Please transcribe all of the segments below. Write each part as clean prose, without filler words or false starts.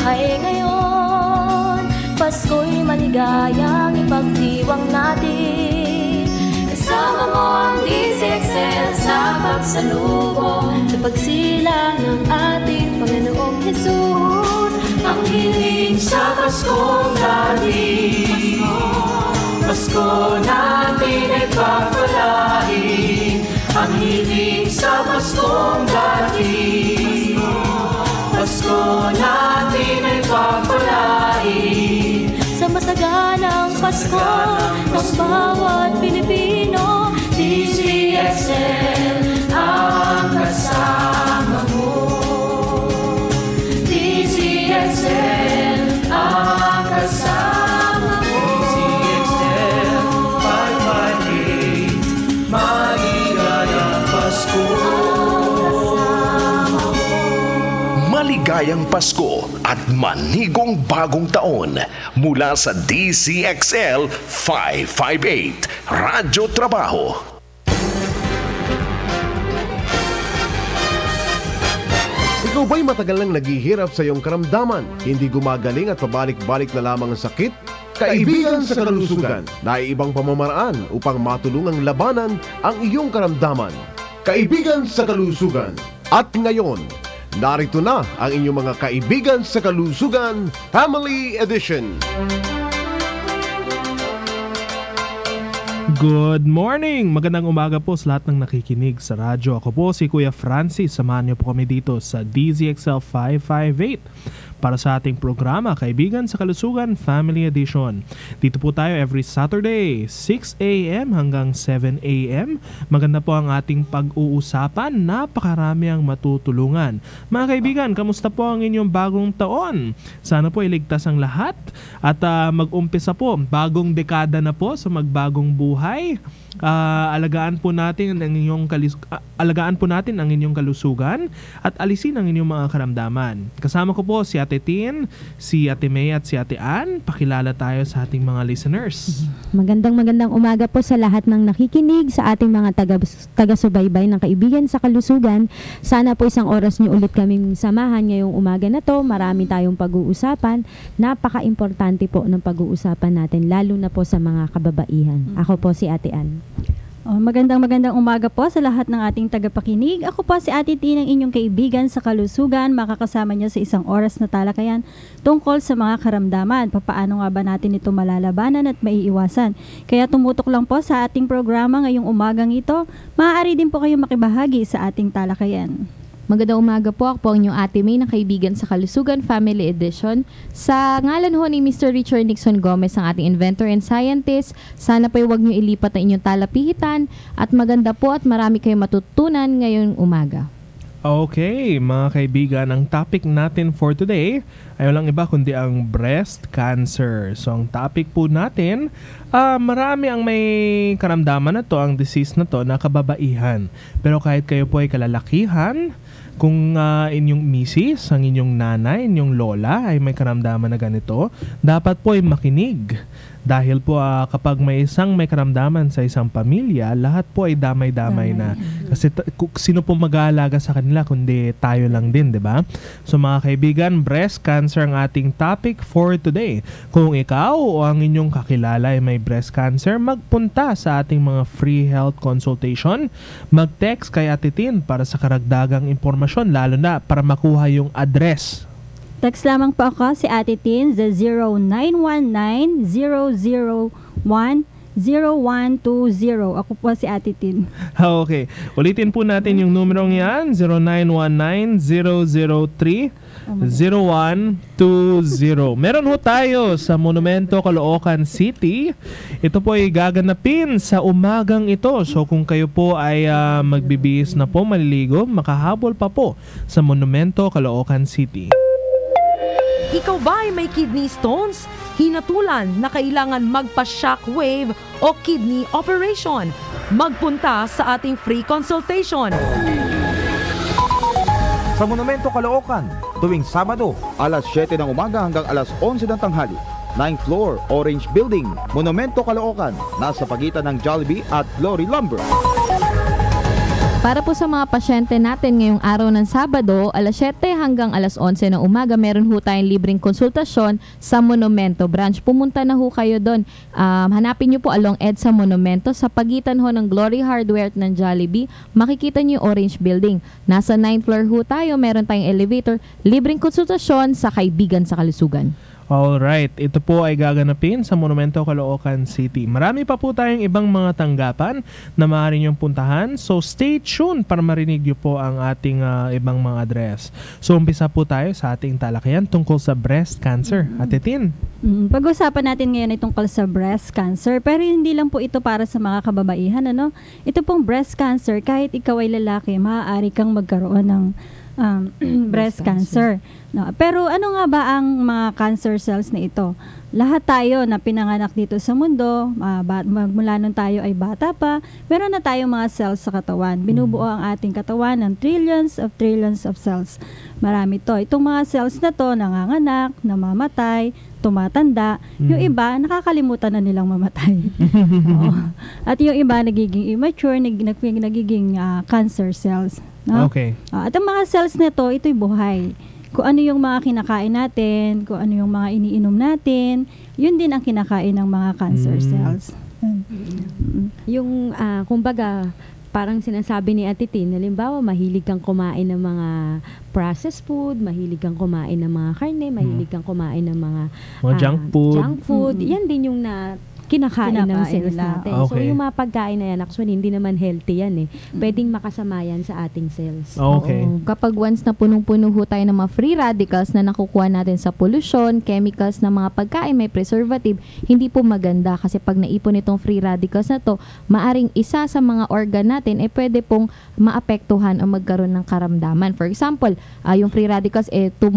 buhay ngayon. Pasko'y maligayang ipagdiwang natin. Kasama mo ang DZXL sa pagsalubong, sa pagsilang ng ating Panginoong Jesus. Ang hiling sa Paskong dating, Pasko natin ay pagpalain. Ang hiling sa Paskong dating, Pasko natin ay pagpalain. Sa masaganang Pasko ng bawat Pilipino, DZXL ang kasama mo. DZXL ang kasama mo. DZXL 558, maligayang Pasko. Maligayang Pasko at manigong bagong taon mula sa DZXL 558 Radyo Trabaho. Ikaw ba'y matagal nang naghihirap sa iyong karamdaman? Hindi gumagaling at pabalik-balik na lamang ang sakit? Kaibigan sa Kalusugan, naiibang pamamaraan upang matulungang labanan ang iyong karamdaman. Kaibigan sa Kalusugan. At ngayon, narito na ang inyong mga Kaibigan sa Kalusugan Family Edition. Good morning! Magandang umaga po sa lahat ng nakikinig sa radyo. Ako po si Kuya Francis. Samahan niyo po kami dito sa DZXL 558 para sa ating programa Kaibigan sa Kalusugan Family Edition. Dito po tayo every Saturday, 6 a.m. hanggang 7 a.m. Maganda po ang ating pag-uusapan. Napakarami ang matutulungan. Mga kaibigan, kamusta po ang inyong bagong taon? Sana po iligtas ang lahat at mag-umpisa po. Bagong dekada na po sa magbagong buhay. Alagaan po natin ang inyong kalusugan at alisin ang inyong mga karamdaman. Kasama ko po si Ate Tin, si Ate May at si Ate Ann. Pakilala tayo sa ating mga listeners. Magandang umaga po sa lahat ng nakikinig, sa ating mga taga-subaybay ng Kaibigan sa Kalusugan. Sana po isang oras niyo ulit kaming samahan ngayong umaga na to. Marami tayong pag-uusapan. Napaka-importante po ng pag-uusapan natin, lalo na po sa mga kababaihan. Ako po si Ate Ann. Magandang umaga po sa lahat ng ating tagapakinig. Ako po si Ate Tin, ang inyong Kaibigan sa Kalusugan. Makakasama niyo sa isang oras na talakayan tungkol sa mga karamdaman. Papaano nga ba natin ito malalabanan at maiiwasan? Kaya tumutok lang po sa ating programa ngayong umagang ito. Maaari din po kayo makibahagi sa ating talakayan. Magandang umaga po, ako po ang inyong Ate May ng Kaibigan sa Kalusugan Family Edition. Sa ngalan ho ni Mr. Richard Nixon Gomez, ang ating inventor and scientist, sana po huwag niyo ilipat ang inyong talapihitan at maganda po at marami kayong matutunan ngayong umaga. Okay, mga kaibigan, ang topic natin for today ay walang iba kundi ang breast cancer. So, ang topic po natin, marami ang may karamdaman na to, ang disease na to, na kababaihan. Pero kahit kayo po ay kalalakihan, kung inyong misis, ang inyong nanay, inyong lola ay may karamdaman na ganito, dapat po ay makinig. Dahil po kapag may isang may karamdaman sa isang pamilya, lahat po ay damay-damay na. Kasi sino po mag-aalaga sa kanila kundi tayo lang din, di ba? So mga kaibigan, breast cancer ang ating topic for today. Kung ikaw o ang inyong kakilala ay may breast cancer, magpunta sa ating mga free health consultation. Mag-text kay Ate Tin para sa karagdagang impormasyon, lalo na para makuha yung address. Text lamang po ako si Ate Tin sa 0919-001-0120. Ako po si Ate Tin. Okay. Ulitin po natin yung numerong yan. 0919-003-0120. Meron ho tayo sa Monumento, Caloocan City. Ito po ay gaganapin sa umagang ito. So kung kayo po ay magbibihis na po, maliligo, makahabol pa po sa Monumento, Caloocan City. Ikaw ba ay may kidney stones, hinatulan na kailangan magpa-shockwave o kidney operation? Magpunta sa ating free consultation. Sa Monumento, Caloocan, tuwing Sabado, alas 7 ng umaga hanggang alas 11 ng tanghali. 9th floor, Orange Building, Monumento, Caloocan, nasa pagitan ng Jollibee at Glory Lumber. Para po sa mga pasyente natin ngayong araw ng Sabado, alas 7 hanggang alas 11 ng umaga, meron ho tayong libreng konsultasyon sa Monumento Branch. Pumunta na ho kayo doon. Hanapin nyo po along EDSA Monumento sa pagitan ho ng Glory Hardware at ng Jollibee. Makikita nyo yung Orange Building. Nasa 9th floor ho tayo, meron tayong elevator. Libreng konsultasyon sa Kaibigan sa Kalusugan. Alright, ito po ay gaganapin sa Monumento, Caloocan City. Marami pa po tayong ibang mga tanggapan na maaari niyong puntahan. So stay tuned para marinig niyo po ang ating ibang mga address. So umpisa po tayo sa ating talakayan tungkol sa breast cancer. Ate Tin. Pag-usapan natin ngayon ay tungkol sa breast cancer, pero hindi lang po ito para sa mga kababaihan. Ito pong breast cancer, kahit ikaw ay lalaki, maaari kang magkaroon ng breast cancer. No, pero ano nga ba ang mga cancer cells na ito? Lahat tayo na pinanganak dito sa mundo, mula nung tayo ay bata pa, meron na tayong mga cells sa katawan. Binubuo ang ating katawan ng trillions of cells. Marami to. Itong mga cells na to, nanganganak, namamatay, tumatanda. Yung iba, nakakalimutan na nilang mamatay. At yung iba, nagiging immature, nagiging cancer cells. No? Okay. At ang mga cells na to, ito'y buhay. Kung ano yung mga kinakain natin, kung ano yung mga iniinom natin, yun din ang kinakain ng mga cancer cells. Yung, kumbaga, parang sinasabi ni Ate Tin, halimbawa, mahilig kang kumain ng mga processed food, mahilig kang kumain ng mga karne, mahilig kang kumain ng mga junk food. Yan din yung kinakain ng cells nila. natin. So, Okay. yung mga pagkain na yan, actually, hindi naman healthy yan Pwedeng makasama yan sa ating cells. Okay. Oo. Kapag once na punong-puno ho tayo ng mga free radicals na nakukuha natin sa pollution, chemicals na mga pagkain, may preservative, hindi po maganda kasi pag naipon itong free radicals na to, maaring isa sa mga organ natin pwede pong maapektuhan o magkaroon ng karamdaman. For example, yung free radicals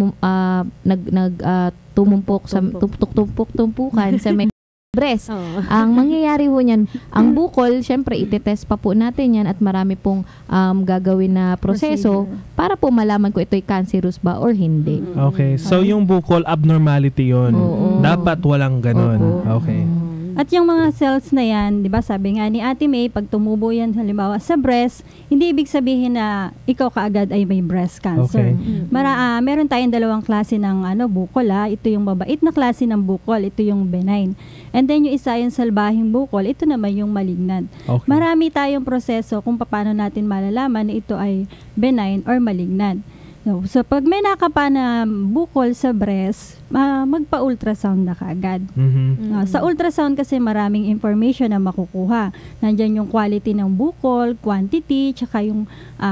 tumumpok sa tumpukan sa may breast. Ang mangyayari ho niyan, ang bukol, syempre itetest pa po natin yan at marami pong gagawin na proseso para po malaman kung ito'y cancerous ba or hindi. Okay. So yung bukol, abnormality yun. Dapat walang ganun. Okay. At yung mga cells na yan, di ba, sabi nga ni Ate May, pag tumubo yan halimbawa sa breast, hindi ibig sabihin na ikaw kaagad ay may breast cancer. Okay. Meron tayong dalawang klase ng bukol. Ito yung mabait na klase ng bukol, ito yung benign. And then yung isa yung salbahing bukol, ito naman yung malignant. Okay. Marami tayong proseso kung paano natin malalaman na ito ay benign or malignant. So, pag may nakapa na bukol sa breast, magpa-ultrasound na kaagad. Sa ultrasound kasi maraming information na makukuha. Nandyan yung quality ng bukol, quantity, tsaka yung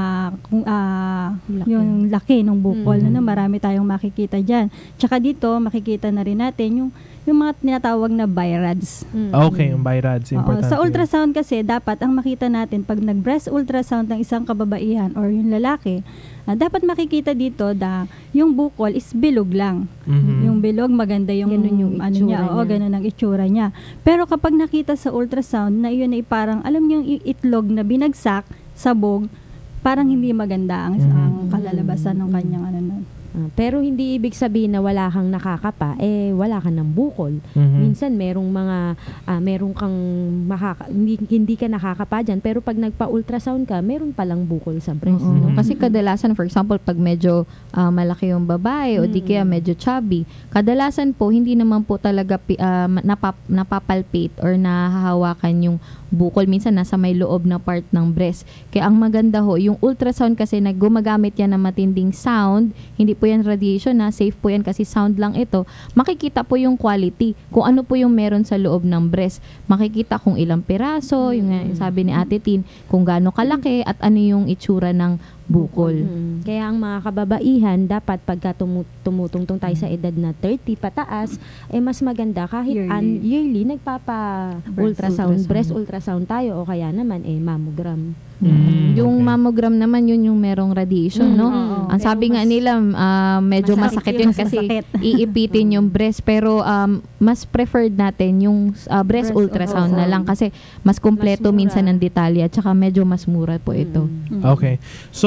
laki ng bukol. Marami tayong makikita dyan. Tsaka dito, makikita na rin natin yung mga tinatawag na BI-RADS. Okay, yung BI-RADS, importante. Sa ultrasound kasi, dapat ang makita natin, pag nag-breast ultrasound ng isang kababaihan or yung lalaki, dapat makikita dito yung bukol is bilog lang. Yung bilog, maganda yung ganun ang itsura niya. Pero kapag nakita sa ultrasound na yun ay parang, alam niyo yung itlog na binagsak, sabog, parang hindi maganda ang kalalabasan ng kanyang Pero hindi ibig sabihin na wala kang nakakapa, wala kang ng bukol. Minsan merong kang hindi ka nakakapa dyan, pero pag nagpa-ultrasound ka, meron palang bukol sa breast. Kasi kadalasan, for example, pag medyo malaki yung babae o di kaya medyo chubby, kadalasan po, hindi naman po talaga napapalpate or nahahawakan yung bukol. Minsan nasa may loob na part ng breast. Kaya ang maganda ho, yung ultrasound kasi gumagamit yan ng matinding sound, hindi po yan radiation safe po yan kasi sound lang ito. Makikita po yung quality, kung ano po yung meron sa loob ng breast. Makikita kung ilang piraso, yung sabi ni Ate Tin, kung gaano kalaki at ano yung itsura ng bukol. Kaya ang mga kababaihan, dapat pagka tumutungtong tayo sa edad na 30 pataas, mas maganda kahit yearly nagpapa-ultrasound, breast ultrasound tayo o kaya naman mammogram. Yung mammogram naman yun yung merong radiation, no? Ang sabi nga nila, medyo masakit yun kasi iipitin yung breast, pero mas preferred natin yung breast ultrasound na lang kasi mas kumpleto minsan ng detalye at saka medyo mas mura po ito. Okay. So,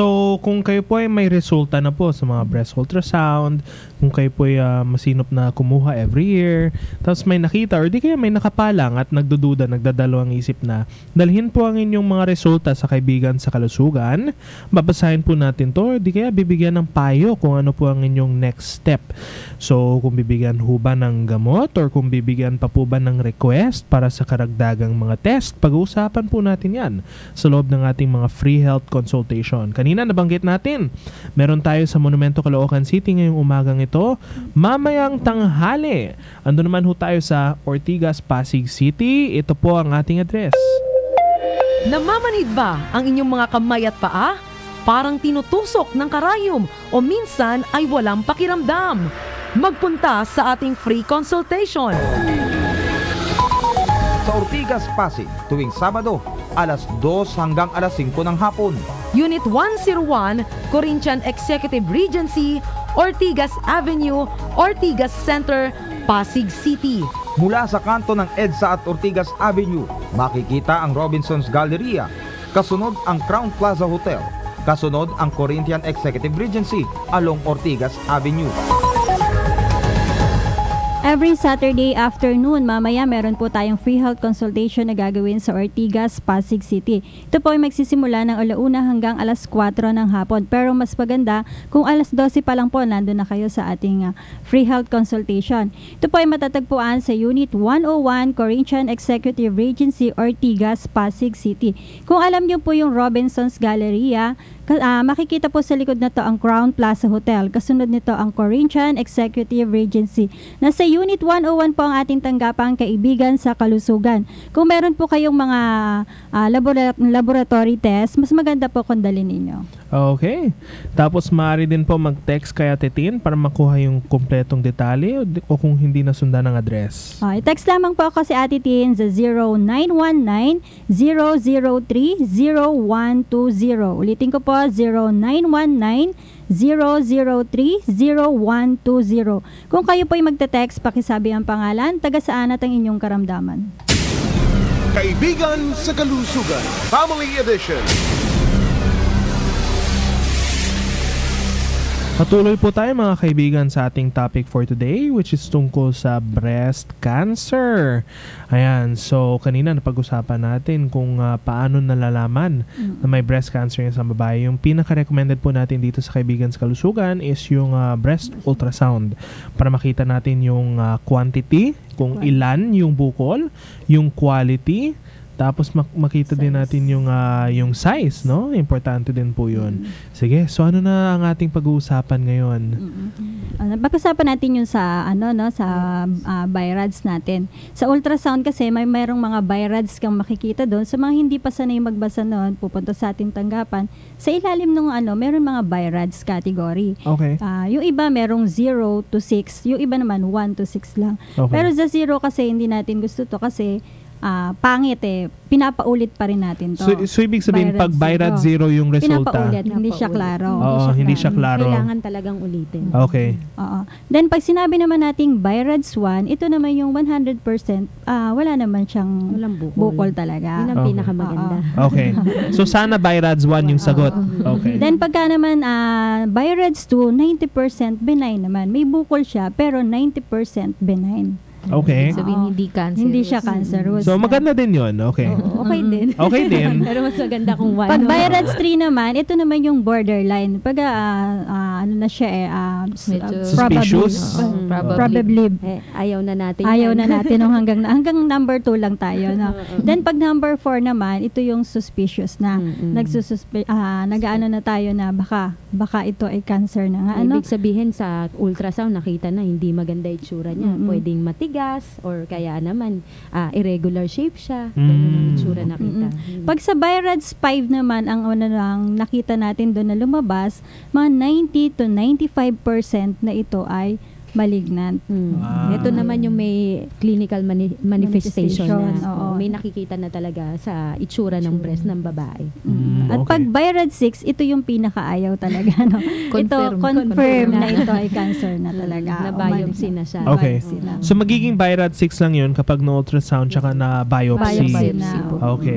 So, kung kayo po ay may resulta na po sa mga breast ultrasound, kung kayo po ay masinop na kumuha every year, tapos may nakita or di kaya may nakapalang at nagdududa, nagdadalawang isip na, dalhin po ang inyong mga resulta sa kaibigan sa kalusugan, babasahin po natin to, or di kaya bibigyan ng payo kung ano po ang inyong next step. So, kung bibigyan ho ba ng gamot or kung bibigyan pa po ba ng request para sa karagdagang mga test, pag-uusapan po natin yan sa loob ng ating mga free health consultation. Kanina nabanggit natin, meron tayo sa Monumento, Caloocan City ngayong umagang ito. Mamayang tanghali, ando naman ho tayo sa Ortigas, Pasig City. Ito po ang ating address. Namamanhid ba ang inyong mga kamay at paa? Parang tinutusok ng karayom o minsan ay walang pakiramdam. Magpunta sa ating free consultation. Sa Ortigas, Pasig, tuwing Sabado, alas 2 hanggang alas 5 ng hapon. Unit 101, Corinthian Executive Regency, Ortigas Avenue, Ortigas Center, Pasig City. Mula sa kanto ng EDSA at Ortigas Avenue, makikita ang Robinson's Galleria. Kasunod ang Crown Plaza Hotel. Kasunod ang Corinthian Executive Regency along Ortigas Avenue. Every Saturday afternoon, mamaya meron po tayong free health consultation na gagawin sa Ortigas, Pasig City. Ito po ay magsisimula ng 1:00 hanggang alas 4 ng hapon. Pero mas maganda kung alas 12 pa lang po nandun na kayo sa ating free health consultation. Ito po ay matatagpuan sa Unit 101, Corinthian Executive Regency, Ortigas, Pasig City. Kung alam niyo po yung Robinson's Galleria, makikita po sa likod na to ang Crown Plaza Hotel. Kasunod nito ang Corinthian Executive Regency. Nasa Unit 101 po ang ating tanggapang kaibigan sa kalusugan. Kung meron po kayong mga laboratory test, mas maganda po kung dalhin ninyo. Okay. Tapos maaari din po mag-text kay Ate Tin para makuha yung kompletong detalye o kung hindi nasundan ng address. I-text lamang po ako si Ate Tin sa 0919-003-0120. Ulitin ko po, 0919-003-0120. Kung kayo po ay magte-text, pakisabi ang pangalan, taga saan at ang inyong karamdaman. Kaibigan sa Kalusugan, Family Edition. Patuloy po tayo mga kaibigan sa ating topic for today, which is tungkol sa breast cancer. Ayan, so kanina napag-usapan natin kung paano nalalaman na may breast cancer sa babae. Yung pinaka-recommended po natin dito sa Kaibigan sa Kalusugan is yung breast ultrasound para makita natin yung quantity, kung ilan yung bukol, yung quality, tapos makita din natin yung size, no? Importante din po 'yun. Sige, so ano na ang ating pag-uusapan ngayon? Pag-usapan natin yung sa BI-RADS natin. Sa ultrasound kasi mayroong mga BI-RADS kang makikita doon. Sa mga hindi pa sanay magbasa noon, pupunta sa ating tanggapan. Sa ilalim ng meron mga BI-RADS category. Okay. Yung iba merong 0 to 6, yung iba naman 1 to 6 lang. Okay. Pero sa 0 kasi hindi natin gusto to kasi pangit pinapaulit pa rin natin to. So ibig sabihin pag BI-RADS 0 yung resulta. Pinapaulit, hindi siya klaro. Hindi siya klaro. Kailangan talagang ulitin. Okay. Oo. Then pag sinabi naman nating BI-RADS 1, ito naman yung 100%, wala naman siyang Walang bukol talaga. Yun ang pinakamaganda. Okay. So sana BI-RADS 1 yung sagot. Okay. Then pagka naman BI-RADS 2, 90% benign naman. May bukol siya pero 90% benign. Okay. Sabihin hindi cancerous. Hindi siya cancerous. So maganda din 'yon. Okay. Okay din. Okay din. Pero mas maganda kung 1. Pag BI-RADS 3 naman, ito naman yung borderline. Pag ano na siya Medyo suspicious. Probably. Ayaw na natin. Ayaw na natin nung hanggang number 2 lang tayo. No? Then pag number 4 naman, ito yung suspicious na. Nag-ano na tayo na baka ito ay cancer na nga. Ibig sabihin sa ultrasound nakita na hindi maganda itsura niya. Pwedeng matigas or kaya naman irregular shape siya. Ganun ang itsura nakita. Pag sa BI-RADS 5 naman, ang nakita natin doon na lumabas, mga 90 to 95% na ito ay malignant. Ito naman yung may clinical manifestation na. Oo. May nakikita na talaga sa itsura ng breast ng babae. At pag BI-RADS 6, ito yung pinakaayaw talaga. No? Confirm na ito ay cancer na talaga. Na-biopsy na siya. Okay. So magiging BI-RADS 6 lang yun kapag no ultrasound tsaka na biopsy. Biopsy na. Okay.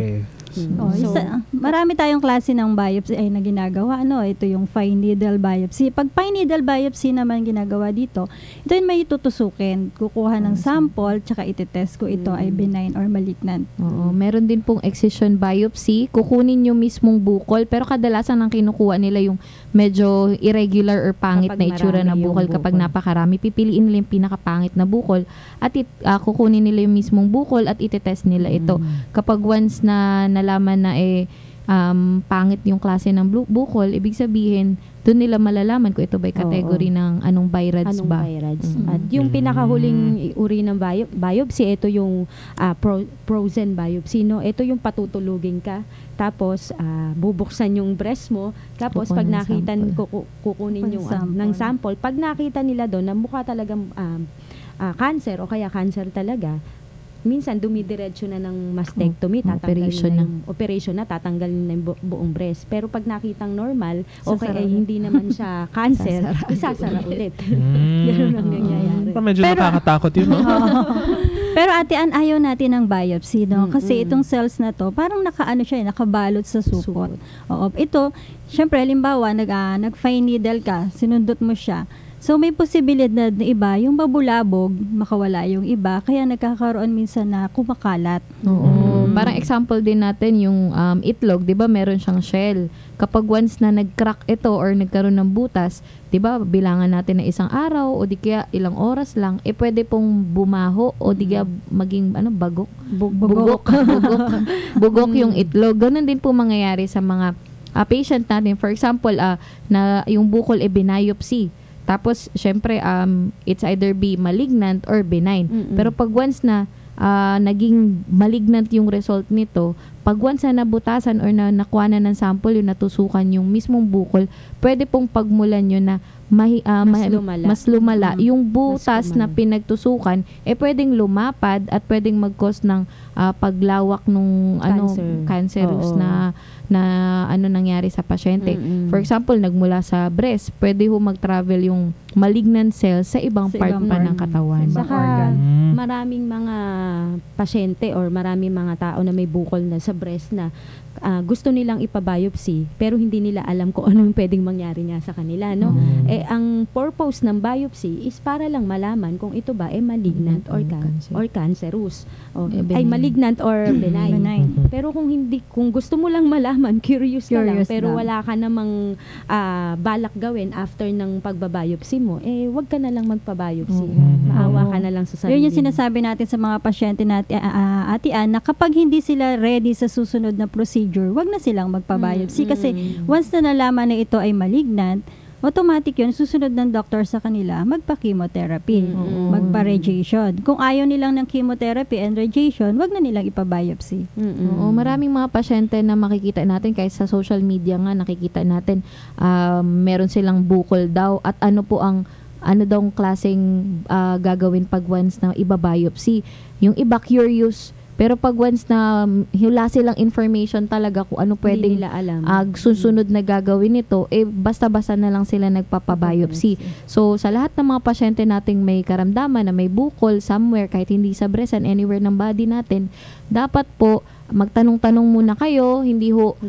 Marami tayong klase ng biopsy ay na ginagawa. Ito yung fine needle biopsy. Pag fine needle biopsy naman ginagawa dito, ito yung may tutusukin. Kukuha ng sample, tsaka itetest ko ito ay benign or malignant. Oo, meron din pong excision biopsy. Kukunin yung mismong bukol, pero kadalasan ang kinukuha nila yung medyo irregular or pangit Kapag na itsura marami ng bukol. yung Kapag bukol. napakarami, pipiliin nila yung pinakapangit na bukol at kukunin nila yung mismong bukol at itetest nila ito. Kapag once na nalaman na pangit yung klase ng bukol, ibig sabihin, doon nila malalaman kung ito ba'y category ng anong VIRADS ba. At yung pinakahuling uri ng biopsy, ito yung frozen biopsy. Ito yung patutulugin ka. Tapos, bubuksan yung breast mo. Tapos, pag nakita, kukunin yung ng sample. Pag nakita nila doon na mukha talagang cancer o kaya cancer talaga, minsan dumidiretso na ng mastectomy, operation na, tatanggalin na yung buong breast. Pero pag nakitang normal, hindi naman siya cancer, isasara ulit. Ganun ang nangyayari. Medyo nakakatakot yun, no? Pero Ate Ann, ayaw natin ng biopsy, no? Kasi itong cells na to, parang nakabalot sa supot. Oo. Ito, syempre, halimbawa, nag-fine needle ka, sinundot mo siya. So, may posibilidad na iba, yung babulabog, makawala yung iba, kaya nagkakaroon minsan na kumakalat. Oo. Parang example din natin yung itlog, 'di ba? Meron siyang shell. Kapag once na nag-crack ito or nagkaroon ng butas, 'di ba? Bilangan natin na isang araw o di kaya ilang oras lang, pwede pong bumaho o di kaya maging bagok. Bugok yung itlog. Ganun din po mangyayari sa mga patient natin. For example, na yung bukol binopsy. Tapos, syempre, it's either be malignant or benign. Pero pag once na naging malignant yung result nito, pag once na nabutasan or nakuha na ng sample, yung natusukan yung mismong bukol, pwede pong pagmulan yun na mas lumala. Yung butas na pinagtusukan, pwedeng lumapad at pwedeng mag-cause ng paglawak nung cancerous na nangyari sa pasyente. For example, nagmula sa breast, pwede ho mag-travel yung malignant cells sa ibang part pa ng katawan. Saka maraming mga pasyente or maraming mga tao na may bukol na sa breast na gusto nilang ipabiopsy pero hindi nila alam kung ano yung pwedeng mangyari nga sa kanila, no? Ang purpose ng biopsy is para lang malaman kung ito ba malignant or cancerous. Ay malignant or benign. Pero kung gusto mo lang malaman, curious ka lang, pero wala ka namang balak gawin after ng pagbabiopsy mo, wag ka na lang magpabiopsy. Maawa ka na lang sa sarili. Yun yung sinasabi natin sa mga pasyente natin, Ate Ann, na kapag hindi sila ready sa susunod na procedure, wag na silang magpabiopsy kasi once na nalaman na ito ay malignant, automatic yun, susunod ng doktor sa kanila, magpa-chemotherapy, magpa-radiation. Kung ayaw nilang ng chemotherapy and radiation, wag na nilang ipa-biopsy. Oo, maraming mga pasyente na makikita natin, kahit sa social media nga, nakikita natin, meron silang bukol daw at ano daw klaseng gagawin pag once na iba-biopsy. Yung iba curious, pero pag once na hula silang information talaga kung ano pwedeng susunod na gagawin nito, basta-basta na lang sila nagpapabiopsy. So, sa lahat ng mga pasyente nating may karamdaman na may bukol somewhere, kahit hindi sa breast and anywhere ng body natin, dapat po magtanong-tanong muna kayo, hindi ho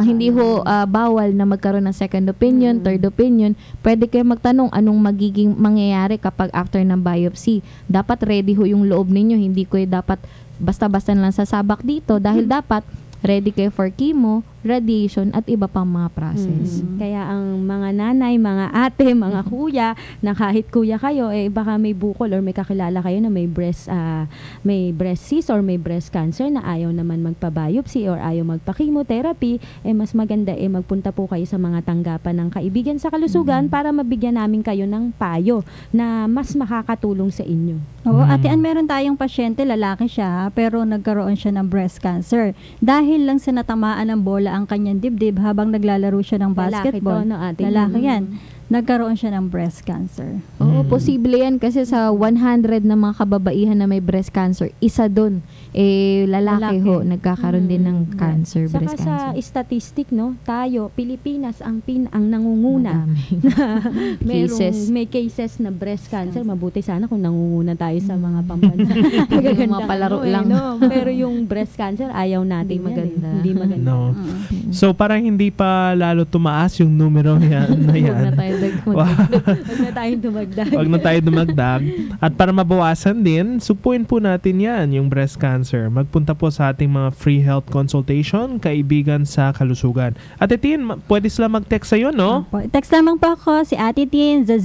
bawal na magkaroon ng second opinion, third opinion. Pwede kayo magtanong anong magiging mangyayari kapag after ng biopsy. Dapat ready ho yung loob ninyo, hindi ko dapat basta-basta na lang sasabak dito dahil dapat ready kayo for chemo, radiation, at iba pang mga process. Kaya ang mga nanay, mga ate, mga kuya, na kahit kuya kayo, baka may bukol or may kakilala kayo na may breast cyst or may breast cancer na ayaw naman magpa-biopsy or ayaw magpa-chemotherapy, mas maganda magpunta po kayo sa mga tanggapan ng Kaibigan sa Kalusugan para mabigyan namin kayo ng payo na mas makakatulong sa inyo. Oo, Ate Ann, meron tayong pasyente, lalaki siya, pero nagkaroon siya ng breast cancer. Dahil lang sa natamaan ng bola ang kanyang dibdib habang naglalaro siya ng basketball. Lalaki to, no, ate? Lalaki yan. nagkaroon siya ng breast cancer. Oo, posible yan kasi sa 100 na mga kababaihan na may breast cancer, isa doon, lalaki ho, nagkakaroon din ng cancer, Saka breast cancer. sa statistic, no, tayo, Pilipinas, ang nangunguna. Cases. May cases na breast cancer. Mabuti sana kung nangunguna tayo sa mga pambansa. Yung mga palaro lang. No? Pero yung breast cancer, ayaw natin maganda. Hindi maganda. No. So parang hindi pa lalo tumaas yung numero na yan. Huwag na tayong dumagdag. Huwag na tayo dumagdag. At para mabawasan din, supuin po natin yan, yung breast cancer. Magpunta po sa ating mga free health consultation, kaibigan sa kalusugan. Ate Tin, pwede sila mag-text sa'yo, no? Text lamang po ako si Ate Tin sa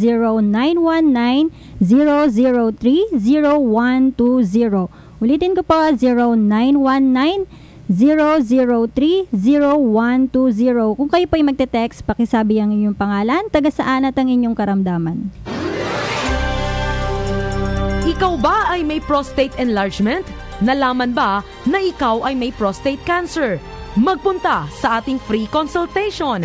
0919-003-0120. Ulitin ko po, 0919-003-0120. Kung kayo po ay magte-text, pakisabi ang inyong pangalan, taga saan at ang inyong karamdaman. Ikaw ba ay may prostate enlargement? Nalaman ba na ikaw ay may prostate cancer? Magpunta sa ating free consultation.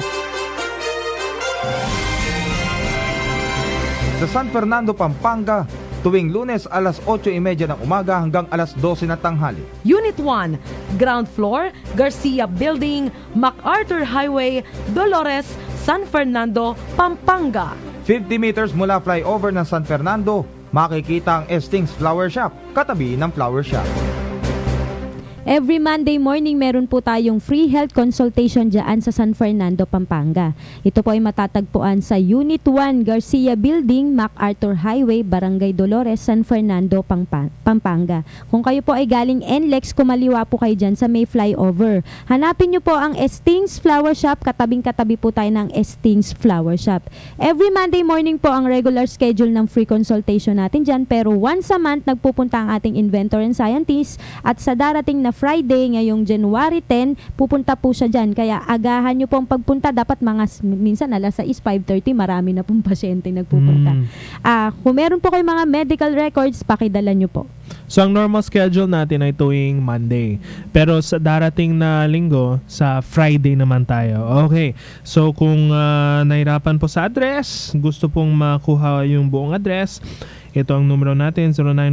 Sa San Fernando, Pampanga, tuwing Lunes alas 8:30 ng umaga hanggang alas 12 na tanghali. Unit 1, ground floor, Garcia Building, MacArthur Highway, Dolores, San Fernando, Pampanga. 50 meters mula flyover ng San Fernando, makikita ang Estings Flower Shop, katabi ng flower shop. Every Monday morning, meron po tayong free health consultation dyan sa San Fernando, Pampanga. Ito po ay matatagpuan sa Unit 1, Garcia Building, MacArthur Highway, Barangay Dolores, San Fernando, Pampanga. Kung kayo po ay galing NLEX, kumaliwa po kayo dyan sa may flyover. Hanapin nyo po ang Estings Flower Shop. Katabing-katabi po tayo ng Estings Flower Shop. Every Monday morning po ang regular schedule ng free consultation natin dyan. Pero once a month, nagpupunta ang ating inventor and scientist. At sa darating na Friday, ngayong January 10, pupunta po siya dyan. Kaya agahan nyo pong pagpunta. Dapat minsan alas 6, 5:30, marami na pong pasyente nagpupunta. Kung meron po kayo mga medical records, pakidala nyo po. So, ang normal schedule natin ay tuwing Monday. Pero sa darating na linggo, sa Friday naman tayo. Okay. So, kung nahirapan po sa address, gusto pong makuha yung buong address, ito ang numero natin,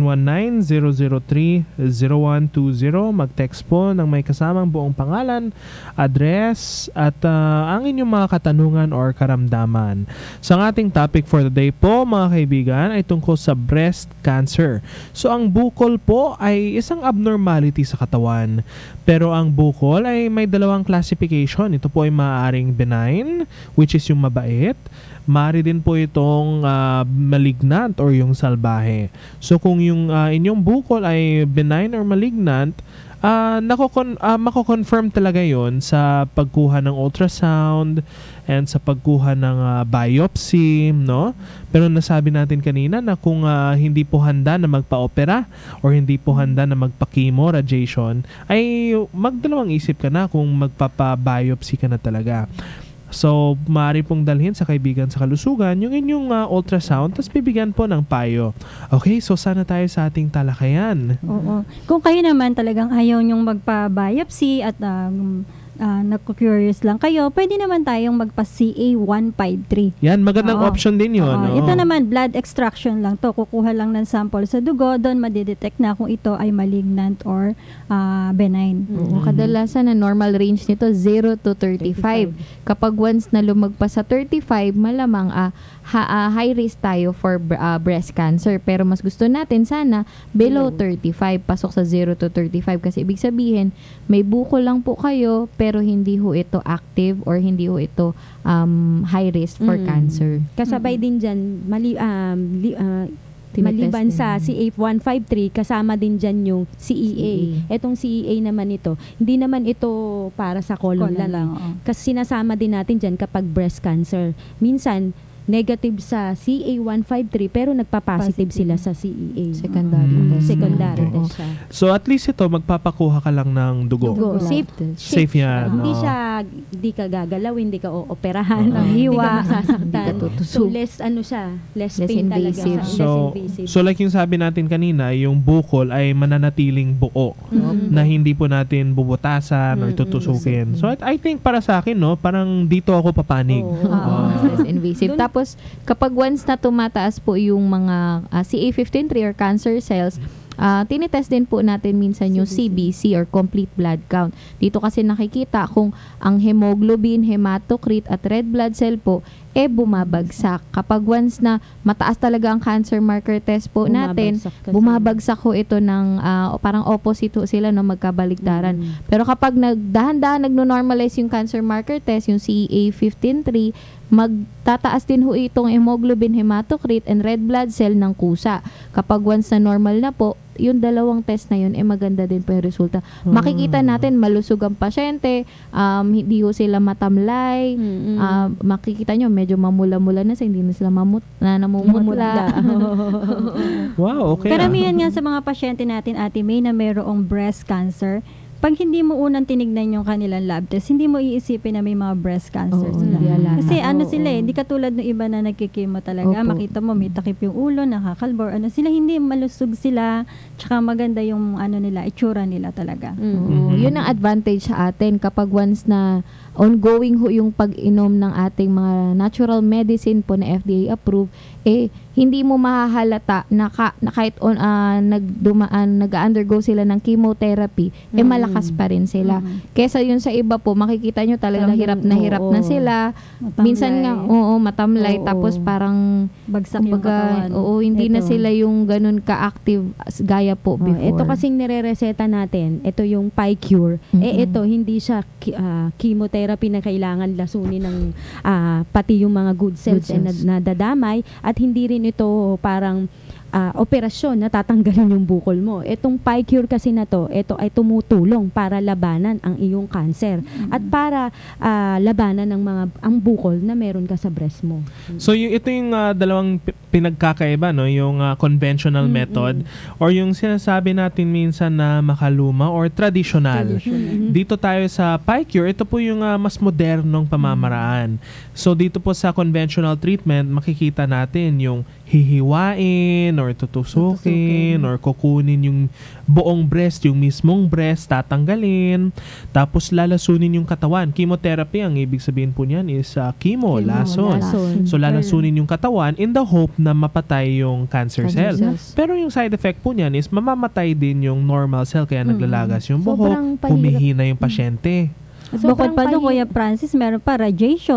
0919-003-0120. Mag-text po ng may kasamang buong pangalan, address, at ang inyong mga katanungan or karamdaman. So, ang ating topic for the day po, mga kaibigan, ay tungkol sa breast cancer. So, ang bukol po ay isang abnormality sa katawan. Pero ang bukol ay may dalawang classification. Ito po ay maaaring benign, which is yung mabait. Maaari din po itong malignant or yung salbahe. So kung yung inyong bukol ay benign or malignant, mako-confirm talaga yon sa pagkuha ng ultrasound and sa pagkuha ng biopsy, no? Pero nasabi natin kanina na kung hindi po handa na magpa-opera or hindi po handa na magpa-chemo, radiation, ay magdalawang isip ka na kung magpapa-biopsy ka na talaga. So, maaari pong dalhin sa kaibigan sa kalusugan yung inyong ultrasound, tapos bibigyan po ng payo. Okay, so sana tayo sa ating talakayan. Oo. Kung kayo naman talagang ayaw nyong magpa-biopsy at naku-curious lang kayo, pwede naman tayong magpa-CA 153. Yan, magandang option din yun. Ito naman, blood extraction lang to. Kukuha lang ng sample sa dugo, doon madidetect na kung ito ay malignant or benign. Kadalasan na normal range nito 0 to 35. Kapag once na lumagpas sa 35, malamang high risk tayo for breast cancer. Pero mas gusto natin sana below 35, pasok sa 0 to 35. Kasi ibig sabihin, may bukol lang po kayo, pero hindi ho ito active or hindi ho ito high risk for cancer. Kasabay din dyan, maliban sa CA153, kasama din dyan yung CEA. Etong CEA naman ito, hindi naman ito para sa colon lang. Kasi sinasama din natin dyan kapag breast cancer. Minsan, negative sa CA153 pero nagpa-positive sila sa CEA. Secondary test. Secondary test siya. So at least ito, magpapakuha ka lang ng dugo. Safe yan. Hindi ka gagalaw, hindi ka ooperahan, hindi ka masasaktan. So less pain talaga. So like yung sabi natin kanina, yung bukol ay mananatiling buo na hindi po natin bubutasan or tutusukin. So I think para sa akin, no, parang dito ako papanig. Less invasive. Tapos, kapag once na tumataas po yung mga CA15-3 or cancer cells, tinitest din po natin minsan yung CBC or complete blood count. Dito kasi nakikita kung ang hemoglobin, hematocrit at red blood cell po bumabagsak. Kapag once na mataas talaga ang cancer marker test po natin, bumabagsak ho ito ng parang opposite ho sila, no, magkabaligtaran. Pero kapag dahan-dahan nagno-normalize yung cancer marker test, yung CA15-3, magtataas din ho itong hemoglobin, hematocrit and red blood cell ng kusa. Kapag once na normal na po, yung dalawang test na yun, maganda din po yung resulta. Makikita natin, malusog ang pasyente, hindi ho sila matamlay, makikita nyo, medyo mamula-mula na hindi na sila namumutla. Wow, okay. Karamihan nga sa mga pasyente natin, Ate May, na mayroong breast cancer, pag hindi mo unang tinignan yung kanilang lab test, hindi mo iisipin na may mga breast cancer sila. Kasi sila hindi katulad ng iba na nagkikimo talaga. Makita mo, may takip yung ulo, nakakalbor, sila, hindi malusog sila, tsaka maganda yung nila, itsura nila talaga. Yun ang advantage sa atin kapag once na ongoing ho yung pag-inom ng ating mga natural medicine po na FDA approved, hindi mo mahahalata na kahit nag-undergo sila ng chemotherapy, malakas pa rin sila. Kesa yun sa iba po, makikita nyo talagang hirap na sila. Matamlay. Minsan nga, matamlay. Tapos parang bagsak yung katawan. Hindi na sila yung ganun ka-active gaya po before. Ito kasing nire-reseta natin, ito yung PyCure. Ito, hindi siya chemotherapy na kailangan lasunin ng pati yung mga good cells na nadadamay, at hindi rin ito parang operasyon na tatanggalin yung bukol mo. Itong PyCure kasi na to, ito ay tumutulong para labanan ang iyong cancer at para labanan ang bukol na meron ka sa breast mo. So ito yung dalawang pinagkakaiba, no? Yung conventional method or yung sinasabi natin minsan na makaluma or traditional. Dito tayo sa PyCure, ito po yung mas modernong pamamaraan. So dito po sa conventional treatment, makikita natin yung hihiwain or tutusukin or kukunin yung buong breast, yung mismong breast, tatanggalin, tapos lalasunin yung katawan. Chemotherapy, ang ibig sabihin po niyan is lason. So lalasunin yung katawan in the hope na mapatay yung cancer cell. Pero yung side effect po niyan is mamamatay din yung normal cell, kaya naglalagas yung buhok, humihina yung pasyente. Bukod pa doon, Kuya Francis, meron pa radiation.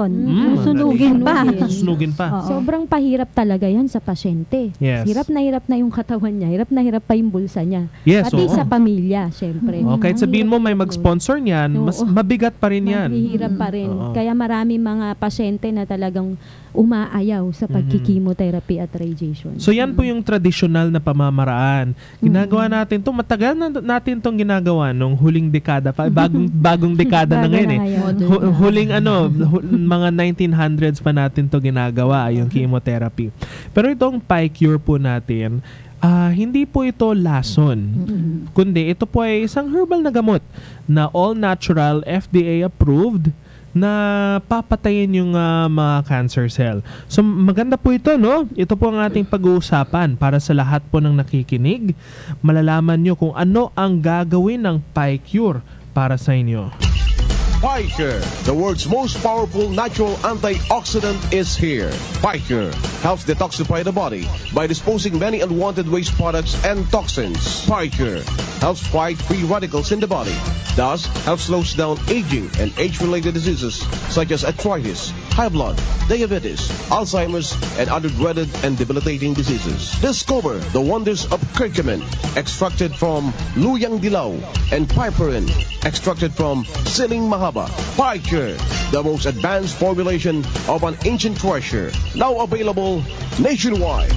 Sunugin pa. Sobrang pahirap talaga yan sa pasyente. Yes. Hirap na yung katawan niya. Hirap na hirap pa yung bulsa niya. Yes, pati sa pamilya, syempre. Kahit sabihin mo may mag-sponsor niyan, mas mabigat pa rin yan. Mahirap pa rin. Kaya marami mga pasyente na talagang umaayaw sa pagkikimotherapy at radiation. So yan po yung traditional na pamamaraan. Ginagawa natin to, matagal na natin tong ginagawa nung huling dekada pa, bagong dekada na ngayon huling mga 1900s pa natin to ginagawa, yung chemotherapy. Pero itong PyCure po natin, hindi po ito lason. Kundi ito po ay isang herbal na gamot na all natural, FDA approved, na papatayin yung mga cancer cell. So maganda po ito, no? Ito po ang ating pag-uusapan para sa lahat po ng nakikinig. Malalaman nyo kung ano ang gagawin ng PyCure para sa inyo. PyCure, the world's most powerful natural antioxidant, is here. PyCure helps detoxify the body by disposing many unwanted waste products and toxins. PyCure helps fight free radicals in the body, thus helps slow down aging and age-related diseases such as arthritis, high blood, diabetes, Alzheimer's, and other dreaded and debilitating diseases. Discover the wonders of curcumin, extracted from Luyang Dilaw, and piperine, extracted from Siling Mahaba. PyCure, the most advanced formulation of an ancient treasure, now available nationwide.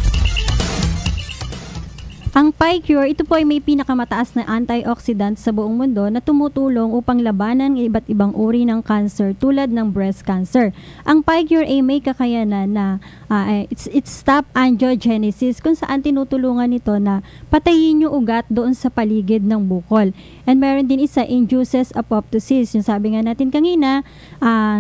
Ang PyCure, ito po ay may pinakamataas na antioxidant sa buong mundo na tumutulong upang labanan ng iba't ibang uri ng cancer tulad ng breast cancer. Ang PyCure ay may kakayanan na it's stop angiogenesis, kung saan tinutulungan nito na patayin yung ugat doon sa paligid ng bukol. And meron din isa, induces apoptosis. Yung sabi nga natin kanina,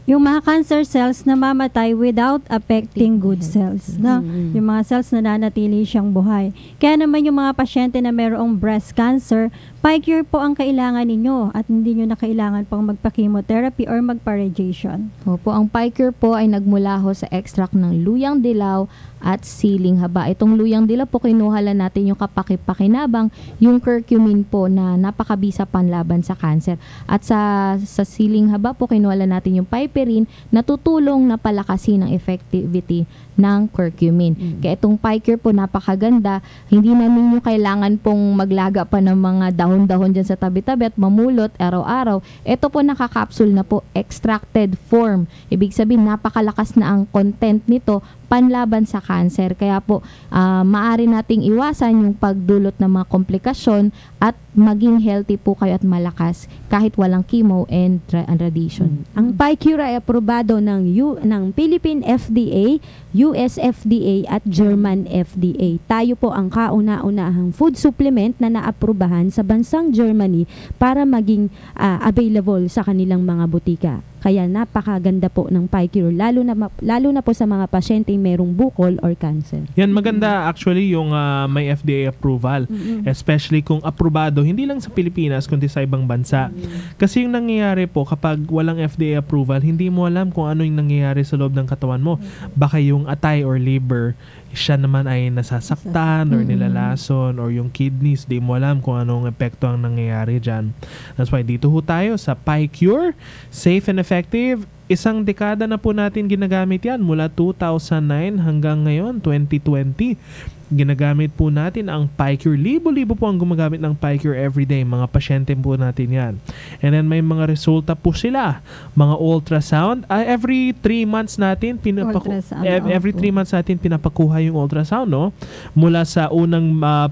Yung mga cancer cells na mamatay without affecting good cells. No? Yung mga cells na nanatili siyang buhay. Kaya naman yung mga pasyente na mayroong breast cancer, PyCure po ang kailangan ninyo at hindi nyo na kailangan pang magpa-chemotherapy or magpa-radiation. Opo, ang PyCure po ay nagmula ho sa extract ng luyang dilaw at siling haba. Itong luyang dilaw po, kinuha lang natin yung kapakipakinabang, yung curcumin po na napakabisa panlaban sa cancer. At sa siling haba po, kinuha lang natin yung piperine na tutulong na palakasin ang effectivity ng curcumin. Kaya itong PyCure po napakaganda. Hindi na ninyo kailangan pong maglaga pa ng mga dahon-dahon dyan sa tabi-tabi at mamulot araw-araw. Ito po nakakapsul na po, extracted form. Ibig sabihin, napakalakas na ang content nito panlaban sa cancer. Kaya po, maaari nating iwasan yung pagdulot ng mga komplikasyon at maging healthy po kayo at malakas kahit walang chemo and radiation. Ang PyCure ay aprobado ng Philippine FDA, US FDA at German FDA. Tayo po ang kauna-unahang food supplement na naaprubahan sa bansang Germany para maging available sa kanilang mga butika. Kaya napakaganda po ng PyCure, lalo na po sa mga pasyente merong bukol or cancer. Yan, maganda actually yung may FDA approval. Especially kung aprobado, hindi lang sa Pilipinas, kundi sa ibang bansa. Kasi yung nangyayari po, kapag walang FDA approval, hindi mo alam kung ano yung nangyayari sa loob ng katawan mo. Baka yung atay or liver, siya naman ay nasasaktan or nilalason, or yung kidneys, di mo alam kung anong epekto ang nangyayari dyan. That's why dito ho tayo sa PyCure, safe and effective. Isang dekada na po natin ginagamit yan mula 2009 hanggang ngayon, 2020. Ginagamit po natin ang PyCure. Libo-libo po ang gumagamit ng PyCure everyday. Mga pasyente po natin yan. And then may mga resulta po sila. Mga ultrasound. Every 3 months natin every 3 months natin pinapakuha yung ultrasound, no? Mula sa unang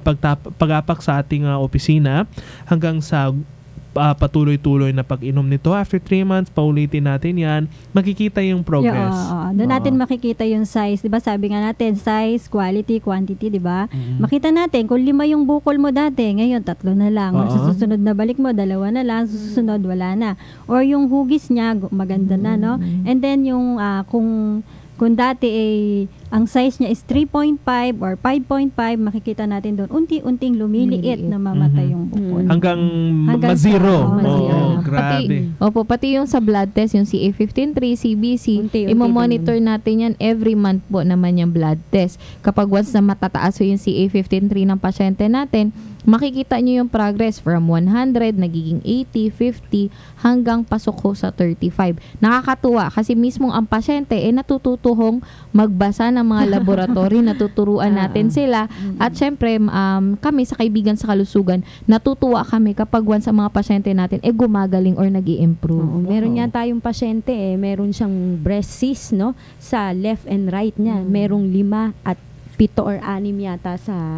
pag-apak sa ating opisina hanggang sa patuloy-tuloy na pag-inom nito. After 3 months, paulitin natin yan. Makikita yung progress. Doon natin makikita yung size. Diba sabi nga natin, size, quality, quantity, diba? Makita natin, kung 5 yung bukol mo dati, ngayon 3 na lang. Or sa susunod na balik mo, 2 na lang. Susunod, wala na. Or yung hugis niya, maganda na, no? And then yung kung dati ang size niya is 3.5 or 5.5, makikita natin doon unti-unting lumiliit na mamatay yung bukol. Hanggang ma-zero. Grabe. Pati yung sa blood test, yung CA15-3, CBC, i-monitor natin yan every month po naman yung blood test. Kapag once na matataas yung CA15-3 ng pasyente natin, makikita nyo yung progress from 100, nagiging 80, 50, hanggang pasok ko sa 35. Nakakatuwa kasi mismong ang pasyente natututuhong magbasa ng mga laboratory, natuturuan natin sila. At syempre, kami sa Kaibigan sa Kalusugan, natutuwa kami kapag once sa mga pasyente natin gumagaling or nag-i-improve. Meron nga tayong pasyente, meron siyang breast cyst, no? Sa left and right niya. Merong 5 at 7 or 6 yata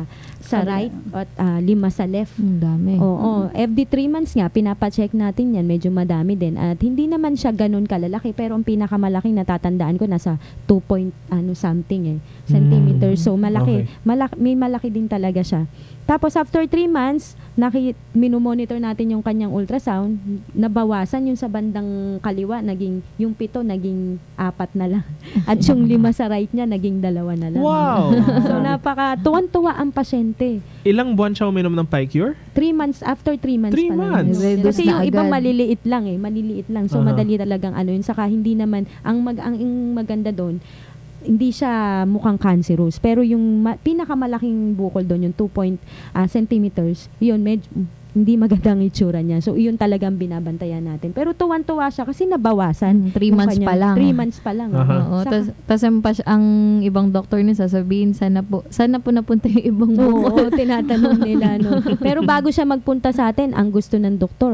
sa right at 5 sa left. Dami. Oo. Every 3 months nga, pinapacheck natin yan. Medyo madami din. At hindi naman siya ganun kalalaki. Pero ang pinakamalaking natatandaan ko, nasa 2 something centimeters. So, malaki. Okay. May malaki din talaga siya. Tapos, after 3 months, minomonitor natin yung kanyang ultrasound. Nabawasan yung sa bandang kaliwa. Yung 7, naging 4 na lang. At yung 5 sa right niya, naging 2 na lang. Wow! So, tuwan-tuwa ang pasyente. Ilang buwan siya uminom ng PyCure? 3 months. After 3 months 3 pa lang. months? Kasi yung ibang maliliit lang maliliit lang. So, madali talagang yun. Saka hindi naman, ang maganda doon, hindi siya mukhang cancerous. Pero yung pinakamalaking bukol doon, yung 2 centimeters, yun, medyo hindi magandang itsura niya. So, iyon talagang binabantayan natin. Pero tuwan-tuwa siya kasi nabawasan. 3 months pa lang. 3 months pa lang. Tapos ang ibang doktor niya sasabihin, sana po napunta yung ibang bukol. Oo, tinatanong nila. No? Pero bago siya magpunta sa atin, ang gusto ng doktor,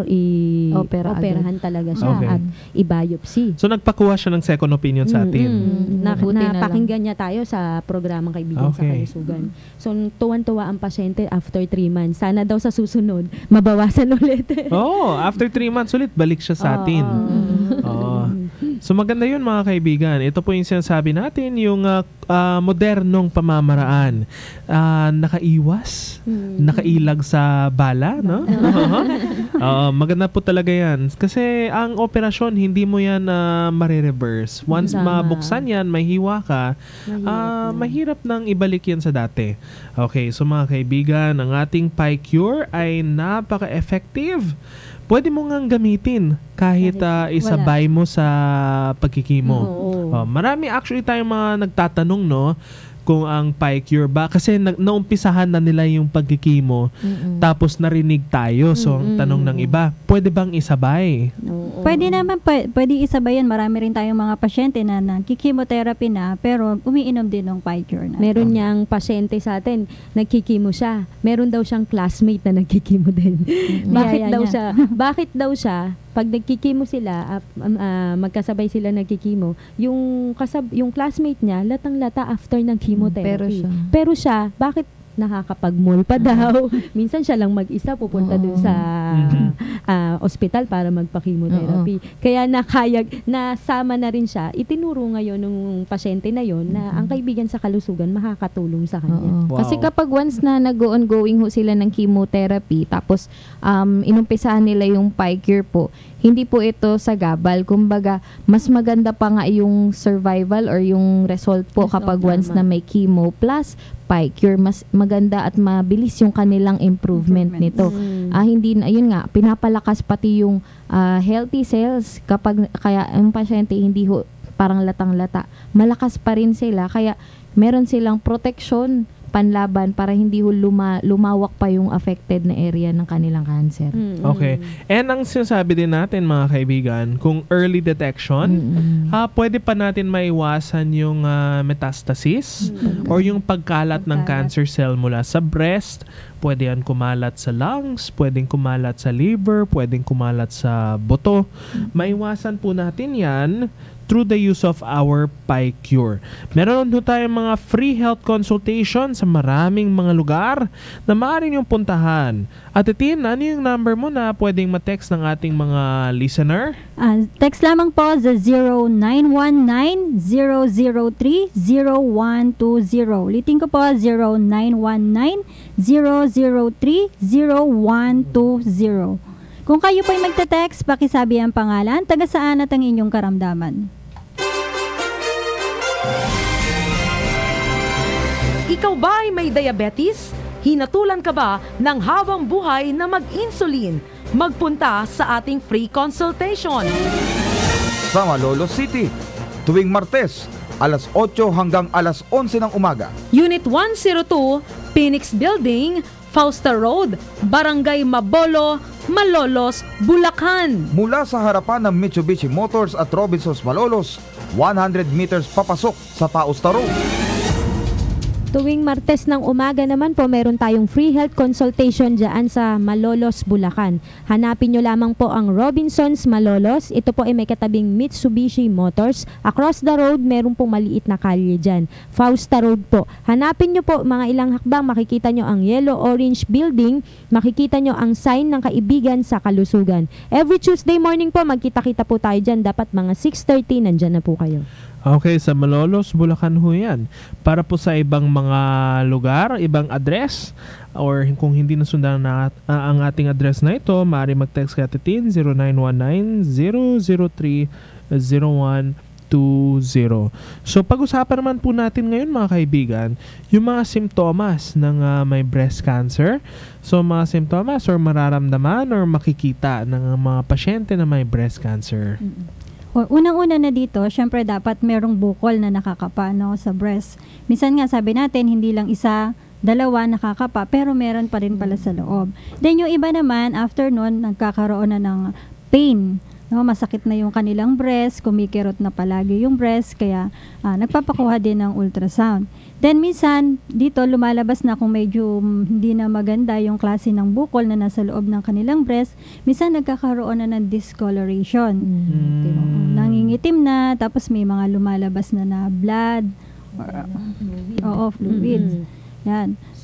operahan talaga siya at i-biopsy. So, nagpakuha siya ng second opinion sa atin. Napakinggan niya tayo sa programang Kaibigan sa Kalusugan. So, tuwan-tuwa ang pasyente after 3 months. Sana daw sa susunod, mabawasan ulit. After 3 months ulit, balik siya sa atin. So maganda yun mga kaibigan. Ito po yung sinasabi natin, yung modernong pamamaraan. Nakaiwas, nakailag sa bala, no? Maganda po talaga yan. Kasi ang operasyon, hindi mo yan marireverse. Once mabuksan yan, may hiwa ka, mahirap nang ibalik yan sa dati. Okay, so mga kaibigan, ang ating PyCure ay napaka-effective. Pwede mo ngang gamitin kahit isabay mo sa pagkikimo. Marami actually tayong mga nagtatanong, no, kung ang PyCure ba, kasi naumpisahan na nila yung pagkikimo, tapos narinig tayo. So, ang tanong ng iba, pwede bang isabay? Pwede naman, pwede isabay yan. Marami rin tayong mga pasyente na nagkikimotherapy na, pero umiinom din ng PyCure na. Meron niyang pasyente sa atin, nagkikimo siya. Meron daw siyang classmate na nagkikimo din. Bakit daw siya, pag nagkikimo sila, magkasabay sila nagkikimo, yung classmate niya, latang-lata after ng chemotherapy. Pero siya, bakit nakakapag-mall pa daw? Minsan siya lang mag-isa pupunta dun sa ospital para magpa-chemotherapy. Kaya nasama na rin siya. Itinuro ngayon ng pasyente na yon na ang kaibigan sa kalusugan makakatulong sa kanya. Wow. Kasi kapag once na nag-ongoing ho sila ng chemotherapy, tapos inumpisahan nila yung PyCure po, hindi po ito sagabal. Kumbaga, mas maganda pa nga yung survival or yung result po kapag once na may chemo plus PyCure, mas maganda at mabilis yung kanilang improvement nito. Hindi na, yun nga, pinapalakas pati yung healthy cells kapag, kaya ang pasyente hindi ho parang latang-lata. Malakas pa rin sila, kaya meron silang protection panlaban para hindi lumawak pa yung affected na area ng kanilang cancer. Okay. And ang sinasabi din natin mga kaibigan, kung early detection, pwede pa natin maiwasan yung metastasis or yung pagkalat ng cancer cell mula sa breast. Pwede yan kumalat sa lungs, pwedeng kumalat sa liver, pwedeng kumalat sa buto. Maiwasan po natin yan through the use of our PyCure. Meron po tayong mga free health consultation sa maraming mga lugar na maaari niyong puntahan. At Tin, ano yung number mo na pwedeng ma-text ng ating mga listener? Text lamang po sa 0919-003-0120. Ulitin ko po, 0919-003-0120. Kung kayo po'y magte-text, pakisabi ang pangalan, taga saan at ang inyong karamdaman. Ikaw ba ay may diabetes? Hinatulan ka ba ng habang buhay na mag-insulin? Magpunta sa ating free consultation. Sa Malolos City, tuwing Martes, alas 8 hanggang alas 11 ng umaga. Unit 102, Phoenix Building, Fausta Road, Barangay Mabolo, Malolos, Bulacan. Mula sa harapan ng Mitsubishi Motors at Robinsons Malolos, 100 meters papasok sa Fausta Road. Tuwing Martes ng umaga naman po, meron tayong free health consultation dyan sa Malolos, Bulacan. Hanapin nyo lamang po ang Robinsons Malolos. Ito po ay may katabing Mitsubishi Motors. Across the road, meron pong maliit na kalye dyan. Fausta Road po. Hanapin nyo po, mga ilang hakbang, makikita nyo ang yellow-orange building. Makikita nyo ang sign ng Kaibigan sa Kalusugan. Every Tuesday morning po, magkita-kita po tayo dyan. Dapat mga 6:30, nandyan na po kayo. Okay, sa Malolos, Bulacan ho yan. Para po sa ibang mga lugar, ibang address, or kung hindi nasundan na ang ating address na ito, maaari mag-text kay Ate Tin, 0919-003-0120. So, pag-usapan naman po natin ngayon mga kaibigan, yung mga simptomas ng may breast cancer. So, mga simptomas or mararamdaman or makikita ng mga pasyente na may breast cancer. Unang-una na dito, syempre dapat merong bukol na nakakapa, no, sa breast. Minsan nga sabi natin, hindi lang isa, dalawa nakakapa, pero meron pa rin pala sa loob. Then yung iba naman, after nun, nagkakaroon na ng pain. No, masakit na yung kanilang breast, kumikirot na palagi yung breast, kaya nagpapakuha din ng ultrasound. Then minsan, dito lumalabas na kung medyo hindi na maganda yung klase ng bukol na nasa loob ng kanilang breast, minsan nagkakaroon na ng discoloration. Nangingitim na, tapos may mga lumalabas na blood, fluids. Yan.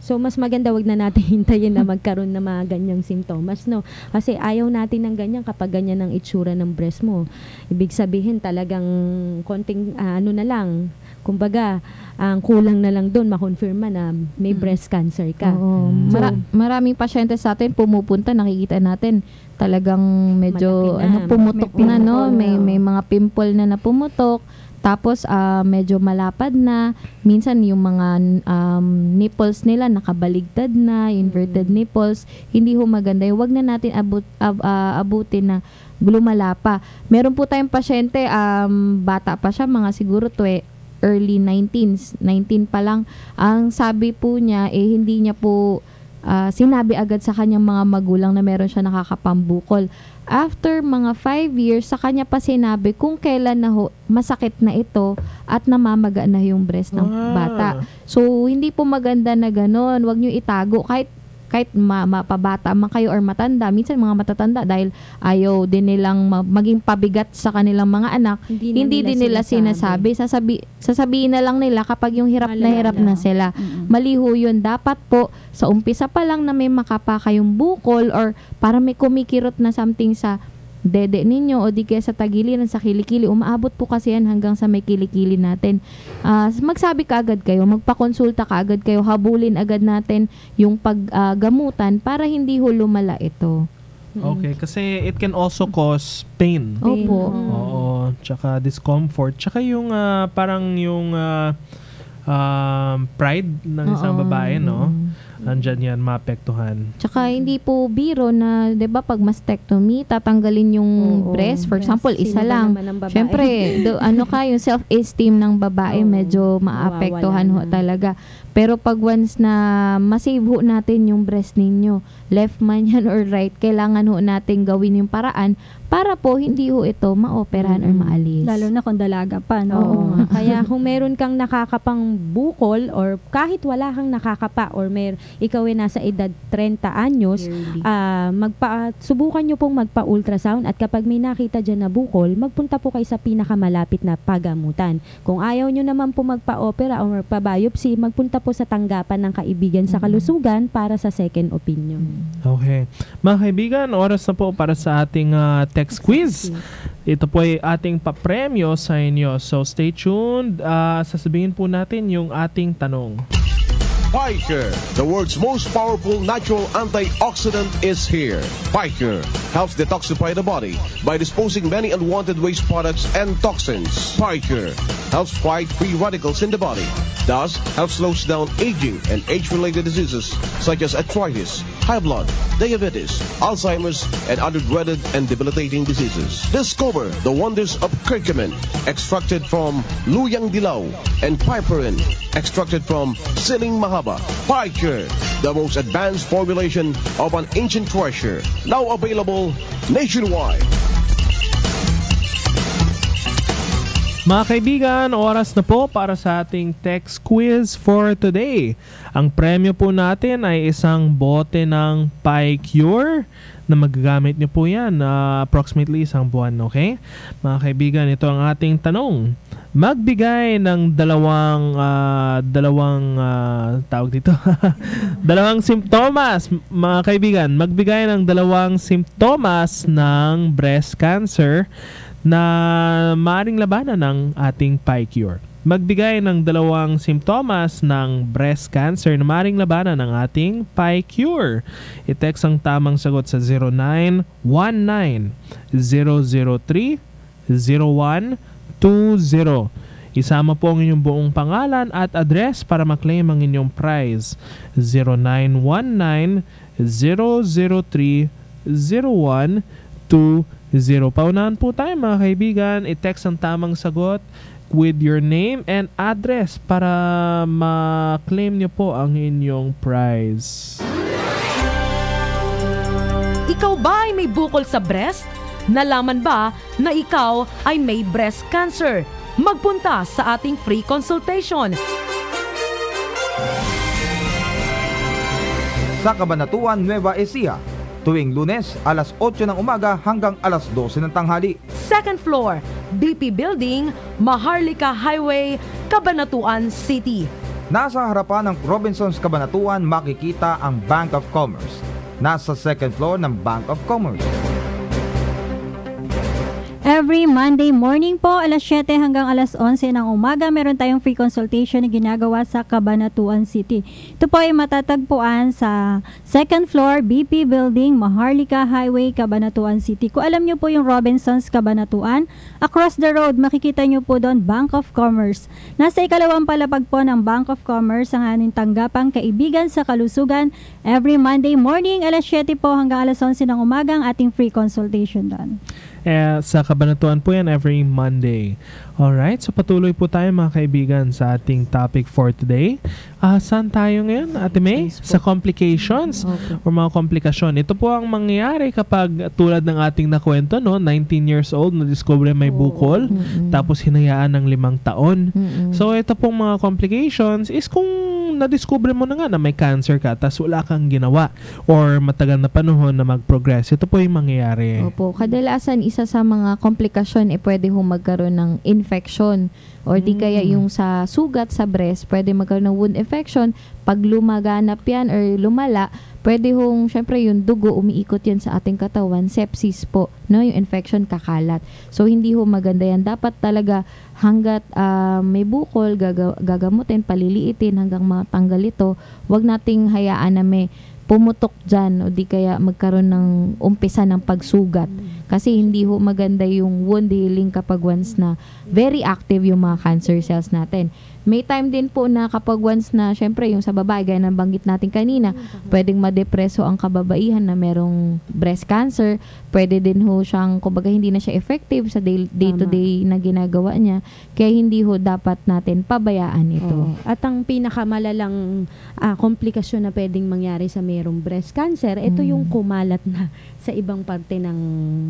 So mas maganda wag na natin hintayin na magkaroon ng mga ganyang simptomas, no? Kasi ayaw natin ng ganyan kapag ganyan ang itsura ng breast mo. Ibig sabihin talagang konting ano na lang, kumbaga ang kulang na lang doon makonfirma na may breast cancer ka. Oo. Maraming pasyente sa atin pumupunta, nakikita natin talagang medyo Malaki na. pumutok May na, no? pimple na. May mga pimple na pumutok. Tapos medyo malapad na. Minsan yung mga nipples nila nakabaligtad na, inverted nipples. Hindi ho maganda. Huwag na natin abutin na lumala pa. Meron po tayong pasyente, bata pa siya, mga siguro early 19s, 19 pa lang. Ang sabi po niya, hindi niya po sinabi agad sa kanyang mga magulang na meron siya nakakapambukol. After mga 5 years, sa kanya pa sinabi kung kailan na masakit na ito at namamaga na yung breast ng bata. So, hindi po maganda na gano'n. Huwag nyo itago. Kahit mapabata man kayo or matanda, minsan mga matatanda dahil ayaw din nilang maging pabigat sa kanilang mga anak, hindi din nila sinasabi. Sasabihin na lang nila kapag yung hirap na hirap na sila. Mali ho yun. Dapat po sa umpisa pa lang na may makapa kayong bukol or para may kumikirot na something sa dede ninyo o di kaya sa tagiliran, sa kilikili, umaabot po kasi yan hanggang sa may kilikili natin. Magsabi ka agad kayo, magpakonsulta ka agad kayo, habulin agad natin yung paggamutan para hindi ho lumala ito. Okay, kasi it can also cause pain. Opo. Oo, tsaka discomfort. Tsaka yung parang yung pride ng isang babae, no? Andyan yan, maapektuhan. Tsaka hindi po biro na, 'di ba, pag mastectomy, tatanggalin yung breast. For example, isa lang. Syempre, yung self-esteem ng babae medyo maapektuhan ho talaga. Pero pag once na masave ho natin yung breast ninyo, left man yan or right, kailangan ho natin gawin yung paraan para po hindi ho ito maoperahan or maalis. Lalo na kung dalaga pa, no? Oo. Kaya kung meron kang nakakapang bukol or kahit wala kang nakakapa or ikaw ay nasa edad 30 anyos, subukan nyo pong magpa-ultrasound at kapag may nakita dyan na bukol, magpunta po kayo sa pinakamalapit na pagamutan. Kung ayaw nyo naman po magpa-opera or pa-biopsy, magpunta po sa tanggapan ng kaibigan sa kalusugan para sa second opinion. Okay. Mga kaibigan, oras na po para sa ating text quiz. Ito po ay ating papremyo sa inyo. So stay tuned. Sasabihin po natin yung ating tanong. Piker, the world's most powerful natural antioxidant, is here. Piker helps detoxify the body by disposing many unwanted waste products and toxins. Piker helps fight free radicals in the body, thus helps slow down aging and age-related diseases such as arthritis, high blood, diabetes, Alzheimer's, and other dreaded and debilitating diseases. Discover the wonders of curcumin, extracted from luyang dilaw, and piperine, extracted from siling mahaba. Piker, the most advanced formulation of an ancient treasure, now available nationwide. Mga kaibigan, oras na po para sa ating text quiz for today. Ang premyo po natin ay isang bote ng Picure na magagamit nyo po yan approximately isang buwan, okay? Mga kaibigan, ito ang ating tanong. Magbigay ng dalawang simptomas, mga kaibigan. Magbigay ng dalawang simptomas ng breast cancer na maaaring labanan ng ating Picure. Magbigay ng dalawang simptomas ng breast cancer na maaaring labanan ng ating Picure. I-text ang tamang sagot sa 0919-003-0120. Isama po ang inyong buong pangalan at address para maklaim ang inyong prize. 0919-003-0120. Paunahan po tayo, mga kaibigan. I-text ang tamang sagot with your name and address para ma-claim nyo po ang inyong prize. Ikaw ba ay may bukol sa breast? Nalaman ba na ikaw ay may breast cancer? Magpunta sa ating free consultation. Sa Cabanatuan, Nueva Ecija, tuwing Lunes, alas 8 ng umaga hanggang alas 12 ng tanghali. Second floor, BP Building, Maharlika Highway, Cabanatuan City. Nasa harapan ng Robinsons Cabanatuan makikita ang Bank of Commerce. Nasa second floor ng Bank of Commerce. Every Monday morning po, alas 7 hanggang alas 11 ng umaga, meron tayong free consultation na ginagawa sa Cabanatuan City. Ito po ay matatagpuan sa second floor, BP Building, Maharlika Highway, Cabanatuan City. Kung alam nyo po yung Robinsons Cabanatuan, across the road, makikita nyo po doon Bank of Commerce. Nasa ikalawang palapag po ng Bank of Commerce ang aming tanggapang kaibigan sa kalusugan. Every Monday morning, alas 7 po hanggang alas 11 ng umaga ang ating free consultation doon. Sa Cabanatuan po yan every Monday. Alright, so patuloy po tayo mga kaibigan sa ating topic for today. Saan tayo ngayon, Ate May? Sa complications or mga komplikasyon. Ito po ang mangyayari kapag tulad ng ating nakwento, no? 19 years old, na-discover may bukol, tapos hinayaan ng 5 taon. So ito pong mga complications is kung na-discover mo na nga na may cancer ka, tapos wala kang ginawa or matagal na panahon na mag-progress. Ito po yung mangyayari. Opo, kadalasan isa sa mga komplikasyon pwede hong magkaroon ng infection or di kaya yung sa sugat sa breast, pwede magkaroon ng wound infection. Pag lumaganap yan or lumala, pwede hong, syempre yung dugo, umiikot yan sa ating katawan, sepsis po, no? Yung infection kakalat. So, hindi ho maganda yan. Dapat talaga hanggat may bukol, gagamutin, paliliitin hanggang matanggal ito. Huwag nating hayaan na may pumutok dyan o di kaya magkaroon ng umpisa ng pagsugat. Kasi hindi ho maganda yung wound healing kapag once na very active yung mga cancer cells natin. May time din po na kapag once na, syempre yung sa babae, gaya ng banggit natin kanina, pwedeng madepreso ang kababaihan na merong breast cancer. Pwede din ho siyang, kumbaga hindi na siya effective sa day-to-day na ginagawa niya. Kaya hindi ho dapat natin pabayaan ito. At ang pinakamalalang komplikasyon na pwedeng mangyari sa merong breast cancer, ito yung kumalat na sa ibang parte ng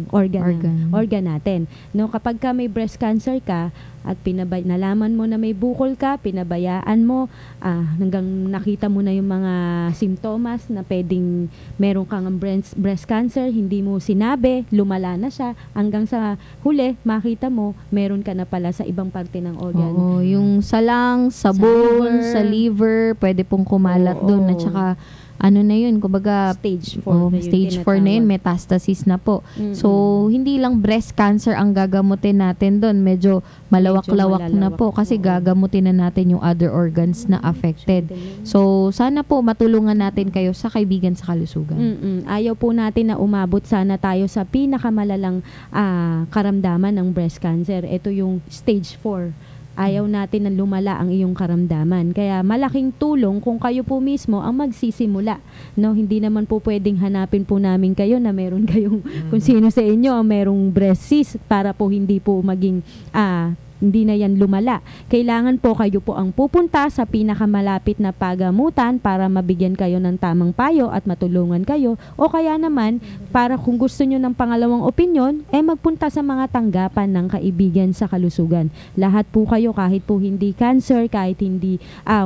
organ natin. No, kapag ka may breast cancer ka at nalaman mo na may bukol ka, pinabayaan mo hanggang nakita mo na yung mga simptomas na pwedeng meron kang breast cancer, hindi mo sinabi, lumala na siya, hanggang sa huli makita mo meron ka na pala sa ibang parte ng organ. Oo, yung sa lungs, sa bone, sa liver, pwede pong kumalat doon at saka ano na yun, kumbaga stage 4 stage 4 na yun, metastasis na po. So, hindi lang breast cancer ang gagamutin natin doon, medyo malawak-lawak na po kasi gagamutin na natin yung other organs na affected. So, sana po matulungan natin kayo sa Kaibigan sa Kalusugan. Ayaw po natin na umabot sana tayo sa pinakamalalang karamdaman ng breast cancer. Ito yung stage 4. Ayaw natin na lumala ang iyong karamdaman. Kaya malaking tulong kung kayo po mismo ang magsisimula. No, hindi naman po pwedeng hanapin po namin kayo na meron kayong kung sino sa inyo ang merong breast cyst para po hindi po maging hindi na yan lumala. Kailangan po kayo po ang pupunta sa pinakamalapit na pagamutan para mabigyan kayo ng tamang payo at matulungan kayo. O kaya naman, para kung gusto nyo ng pangalawang opinyon, magpunta sa mga tanggapan ng Kaibigan sa Kalusugan. Lahat po kayo, kahit po hindi cancer, kahit hindi,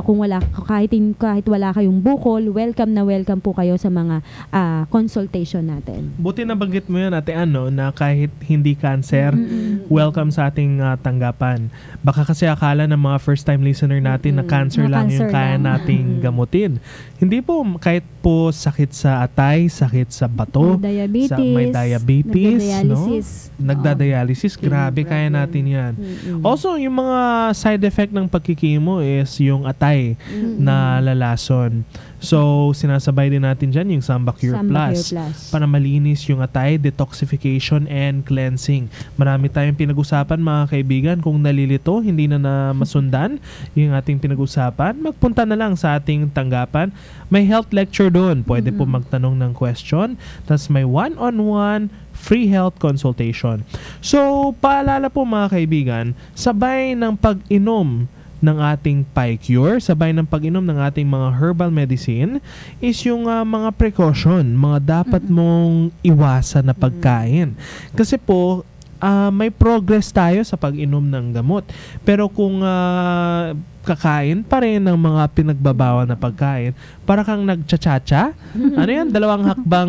kahit wala kayong bukol, welcome po kayo sa mga consultation natin. Buti na banggit mo yan, Ate Ano, na kahit hindi cancer, welcome sa ating tanggapan. Baka kasi akala ng mga first time listener natin na cancer lang yung kaya nating gamutin. Hindi po, kahit po sakit sa atay, sakit sa bato, may diabetes, nagdadialysis, grabe kaya natin yan. Also, yung mga side effect ng pagkikimo is yung atay na lalason. So, sinasabay din natin dyan yung Samba Cure Plus para malinis yung atay, detoxification, and cleansing. Marami tayong pinag-usapan mga kaibigan. Kung nalilito, hindi na masundan yung ating pinag-usapan, magpunta na lang sa ating tanggapan. May health lecture doon. Pwede po magtanong ng question. Tapos may one-on-one free health consultation. So, paalala po mga kaibigan, sabay ng pag-inom ng ating PiCure, sabay ng pag-inom ng ating mga herbal medicine is yung mga precaution, mga dapat mong iwasan na pagkain. Kasi po, may progress tayo sa pag-inom ng gamot. Pero kung kakain pa rin ng mga pinagbabawal na pagkain, para kang nagchachacha. Ano yan? 2 hakbang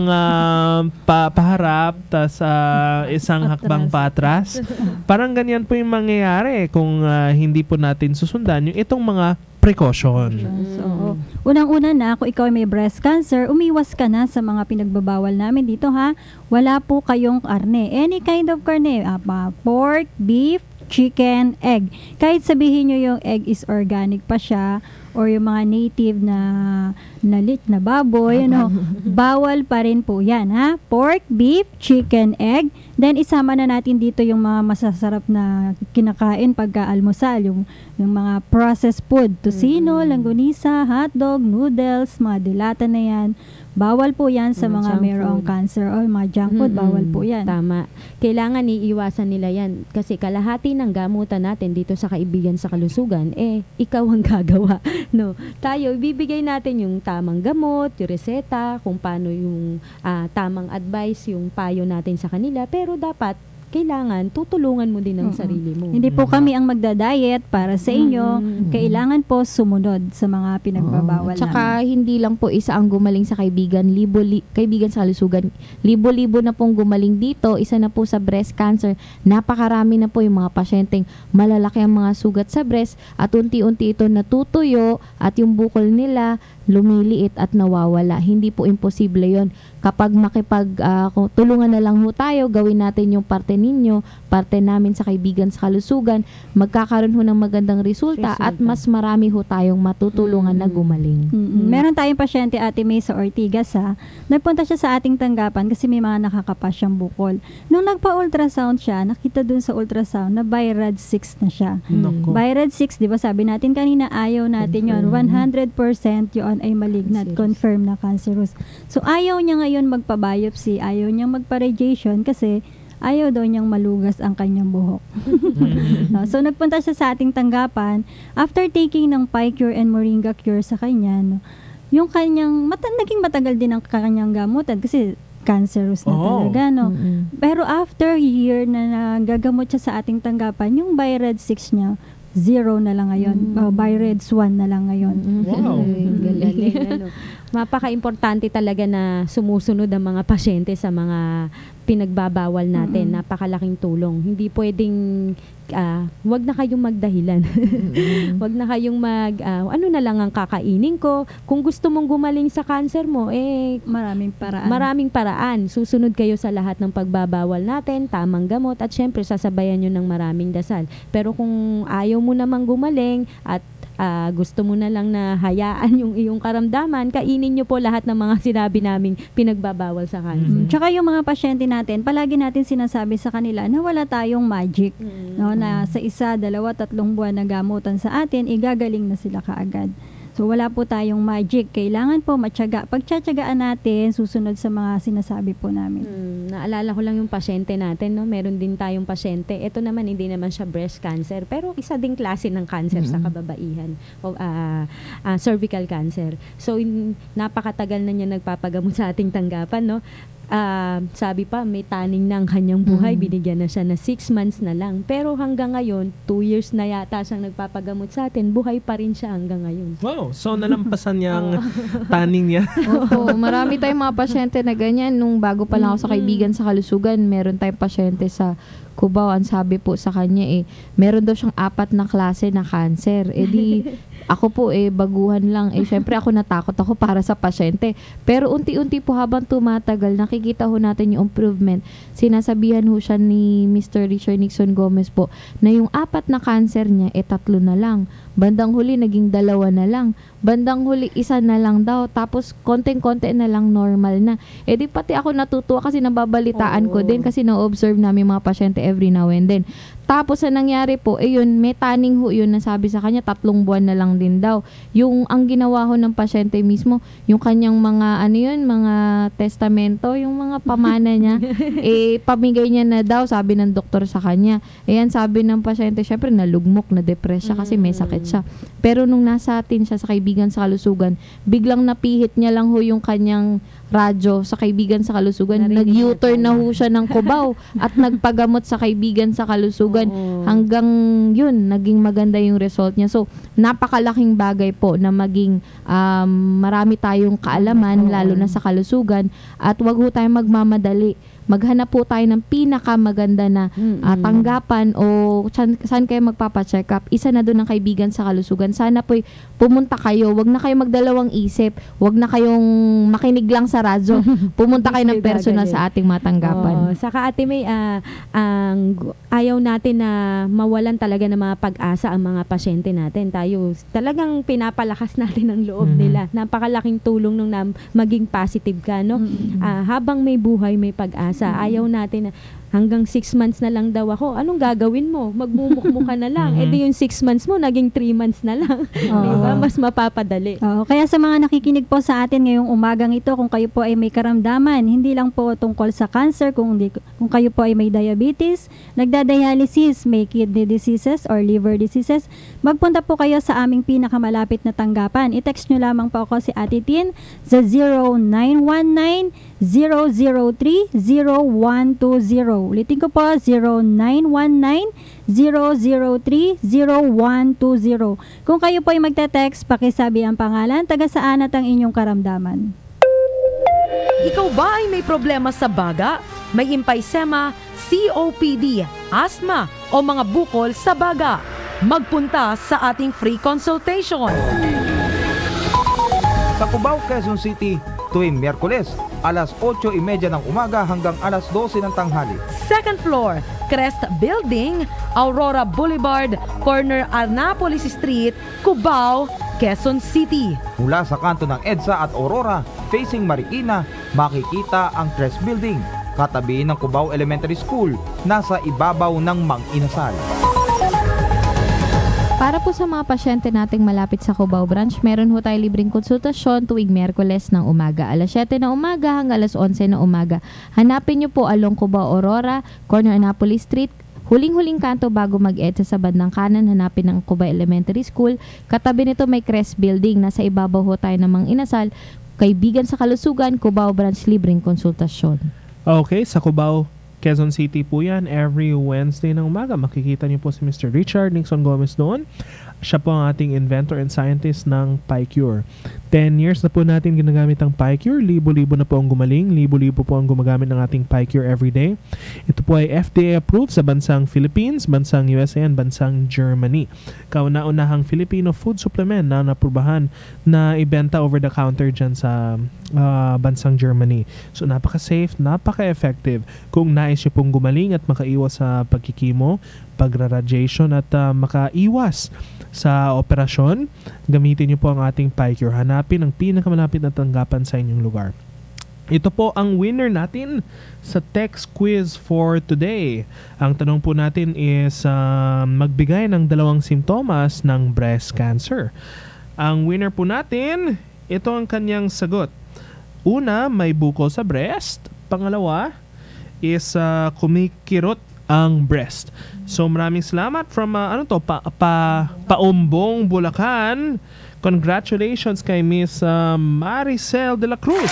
paharap, tas isang hakbang patras. Parang ganyan po yung mangyayari kung hindi po natin susundan yung itong mga precaution. So, unang-una na, kung ikaw ay may breast cancer, umiwas ka na sa mga pinagbabawal namin dito ha. Wala po kayong karne. Any kind of karne. Pork, beef, chicken, egg. Kahit sabihin nyo yung egg is organic pa siya, or yung mga native na baboy, bawal pa rin po yan, ha? Pork, beef, chicken, egg. Then, isama na natin dito yung mga masasarap na kinakain pagka-almusal, yung mga processed food, tocino, langgonisa, hotdog, noodles, mga dilata na yan. Bawal po yan sa mga mayroong cancer o mga junk food, bawal po yan. Tama. Kailangan iiwasan nila yan. Kasi kalahati ng gamutan natin dito sa Kaibigan sa Kalusugan, ikaw ang gagawa. No? Tayo, ibibigay natin yung tamang gamot, yung reseta, kung paano yung tamang advice, yung payo natin sa kanila. Pero dapat, kailangan tutulungan mo din ang sarili mo. Hindi po kami ang magda-diet para sa inyo. Kailangan po sumunod sa mga pinagbabawal Tsaka namin. hindi lang po isa ang gumaling sa kaibigan, kaibigan sa kalusugan. Libo-libo na pong gumaling dito, isa na po sa breast cancer. Napakarami na po yung mga pasyenteng malalaki ang mga sugat sa breast at unti-unti ito natutuyo at yung bukol nila lumiliit at nawawala. Hindi po imposible yon. Kapag tulungan na lang ho tayo, gawin natin yung parte ninyo, parte namin sa Kaibigan sa Kalusugan, magkakaroon ho ng magandang resulta at mas marami ho tayong matutulungan na gumaling. Meron tayong pasyente, Ate May, sa Ortigas ha. Nagpunta siya sa ating tanggapan kasi may mga nakakapas siyang bukol. Nung nagpa-ultrasound siya, nakita dun sa ultrasound na BI-RAD 6 na siya. BI-RAD 6, di ba sabi natin kanina, ayaw natin yon 100% yun ay malignant, confirm na cancerous. So ayaw niya ngayon magpa-biopsy, ayaw niyang magpa-radiation kasi ayaw daw niyang malugas ang kanyang buhok. So nagpunta siya sa ating tanggapan. After taking ng PiCure and Moringa Cure sa kanya, yung kanyang naging matagal din ang kanyang gamutan kasi cancerous na talaga, no? Pero after year na nagagamot siya sa ating tanggapan, yung BI-RAD 6 niya 0 na lang ngayon. BI-RADS 1 na lang ngayon. Wow. Galing. Mapaka-importante talaga na sumusunod ang mga pasyente sa mga pinagbabawal natin. Napakalaking tulong. Hindi pwedeng wag na kayong magdahilan. Wag na kayong ano na lang ang kakainin ko. Kung gusto mong gumaling sa cancer mo, maraming paraan. Susunod kayo sa lahat ng pagbabawal natin, tamang gamot, at syempre sasabayan nyo ng maraming dasal. Pero kung ayaw mo namang gumaling at gusto mo na lang na hayaan yung iyong karamdaman, kainin nyo po lahat ng mga sinabi naming pinagbabawal sa cancer. Tsaka yung mga pasyente natin, palagi natin sinasabi sa kanila na wala tayong magic. No, na sa 1, 2, 3 buwan na gamutan sa atin, igagaling na sila kaagad. So wala po tayong magic. Kailangan po matyaga. Pagtsatsagaan natin, susunod sa mga sinasabi po namin. Naalala ko lang yung pasyente natin, no? Meron din tayong pasyente. Ito naman, hindi naman siya breast cancer, pero isa ding klase ng cancer sa kababaihan. O, cervical cancer. So, napakatagal na niya nagpapagamot sa ating tanggapan, no? Sabi pa, may taning ng kanyang buhay, binigyan na siya na 6 months na lang. Pero hanggang ngayon, 2 years na yata siyang nagpapagamot sa atin, buhay pa rin siya hanggang ngayon. Wow, so nalampasan niyang taning niya. Opo, marami tayong mga pasyente na ganyan. Nung bago pa lang ako sa Kaibigan sa Kalusugan, meron tayong pasyente sa Cubao. Ang sabi po sa kanya meron daw siyang 4 na klase na cancer. Di ako po baguhan lang. Syempre ako natakot ako para sa pasyente. Pero unti-unti po habang tumatagal, nakikita ho natin yung improvement. Sinasabihan ho siya ni Mr. Richard Nixon Gomez po na yung 4 na cancer niya 3 na lang. Bandang huli naging 2 na lang. Bandang huli 1 na lang daw. Tapos konting-konti na lang normal na. Di pati ako natutuwa kasi nababalitaan ko din kasi na-observe namin mga pasyente every now and then. Tapos ang nangyari po, yun, may taning ho yun na sabi sa kanya, 3 buwan na lang din daw. Yung ang ginawa ho ng pasyente mismo, yung kanyang mga, mga testamento, yung mga pamana niya, pamigay niya na daw, sabi ng doktor sa kanya. Ayan, sabi ng pasyente, syempre nalugmok, na-depress siya kasi may sakit siya. Pero nung nasa atin siya sa Kaibigan sa Kalusugan, biglang napihit niya lang ho yung kanyang radyo sa Kaibigan sa Kalusugan. Nag-U-turn na ho siya ng Cubao at nagpagamot sa Kaibigan sa Kalusugan. Hanggang yun, naging maganda yung result niya. So, napakalaking bagay po na maging marami tayong kaalaman, lalo na sa kalusugan. At wag ho tayong magmamadali. maghanap po tayo ng pinakamaganda na tanggapan o saan kayo magpapacheck up. Isa na doon ng kaibigan sa kalusugan. Sana po pumunta kayo. Wag na kayo magdalawang isip. Wag na kayong makinig lang sa radyo. Pumunta kayo ng personal sa ating matanggapan. Saka Ate May, ayaw natin na mawalan talaga ng mga pag-asa ang mga pasyente natin. Tayo talagang pinapalakas natin ang loob nila. Napakalaking tulong nung maging positive ka, no? Habang may buhay, may pag-asa. Ayaw natin na hanggang 6 months na lang daw ako. Anong gagawin mo? Magmumukmuka na lang. Eh di yung 6 months mo, naging 3 months na lang. Diba? Mas mapapadali. Kaya sa mga nakikinig po sa atin ngayong umagang ito, kung kayo po ay may karamdaman, hindi lang po tungkol sa cancer, kung kayo po ay may diabetes, nagdadialysis, may kidney diseases or liver diseases, magpunta po kayo sa aming pinakamalapit na tanggapan. I-text nyo lamang po ako si Ate Tin sa 0919-003-0120. Ulitin ko po, 0919-003-0120. Kung kayo po ay magte-text, pakisabi ang pangalan, taga saan at ang inyong karamdaman. Ikaw ba ay may problema sa baga? May emphysema, COPD, asthma o mga bukol sa baga? Magpunta sa ating free consultation. Sa Cubao, Quezon City, tuwing Miyerkules, alas 8:30 ng umaga hanggang alas 12 ng tanghali. Second floor, Crest Building, Aurora Boulevard, corner Annapolis Street, Cubao, Quezon City. Mula sa kanto ng EDSA at Aurora, facing Marikina, makikita ang Crest Building, katabi ng Cubao Elementary School, nasa ibabaw ng Mang Inasal. Para po sa mga pasyente nating malapit sa Cubao Branch, meron ho tayo libreng konsultasyon tuwing Miyerkules ng umaga. Alas 7 ng umaga hanggang alas 11 ng umaga. Hanapin niyo po along Cubao Aurora, corner Annapolis Street, huling-huling kanto bago mag-EDSA sa bandang kanan, hanapin ng Cubao Elementary School. Katabi nito may Crest Building. Nasa ibabaw ho tayo ng Mang Inasal. Kaibigan sa Kalusugan, Cubao Branch, libreng konsultasyon. Okay, sa Cubao, Quezon City po yan. Every Wednesday ng umaga, makikita niyo po si Mr. Richard Nixon Gomez doon. Siya po ang ating inventor and scientist ng PiCure. 10 years na po natin ginagamit ang PiCure. Libo-libo na po ang gumaling. Libo-libo po ang gumagamit ng ating PiCure everyday. Ito po ay FDA approved sa bansang Philippines, bansang USA, and bansang Germany. Kauna-unahang Filipino food supplement na naprubahan na ibenta over the counter dyan sa bansang Germany. So napaka-safe, napaka-effective. Kung nais nyo pong gumaling at makaiwas sa pagkikimo, pagra-radiation at makaiwas sa operasyon, gamitin nyo po ang ating PiCure. Hanapin ang pinakamalapit na tanggapan sa inyong lugar. Ito po ang winner natin sa text quiz for today. Ang tanong po natin is magbigay ng 2 simptomas ng breast cancer. Ang winner po natin, ito ang kanyang sagot. Una, may bukol sa breast. Pangalawa is kumikirot ang breast. So maraming salamat from Paumbong, Bulacan. Congratulations kay Miss Maricel de la Cruz.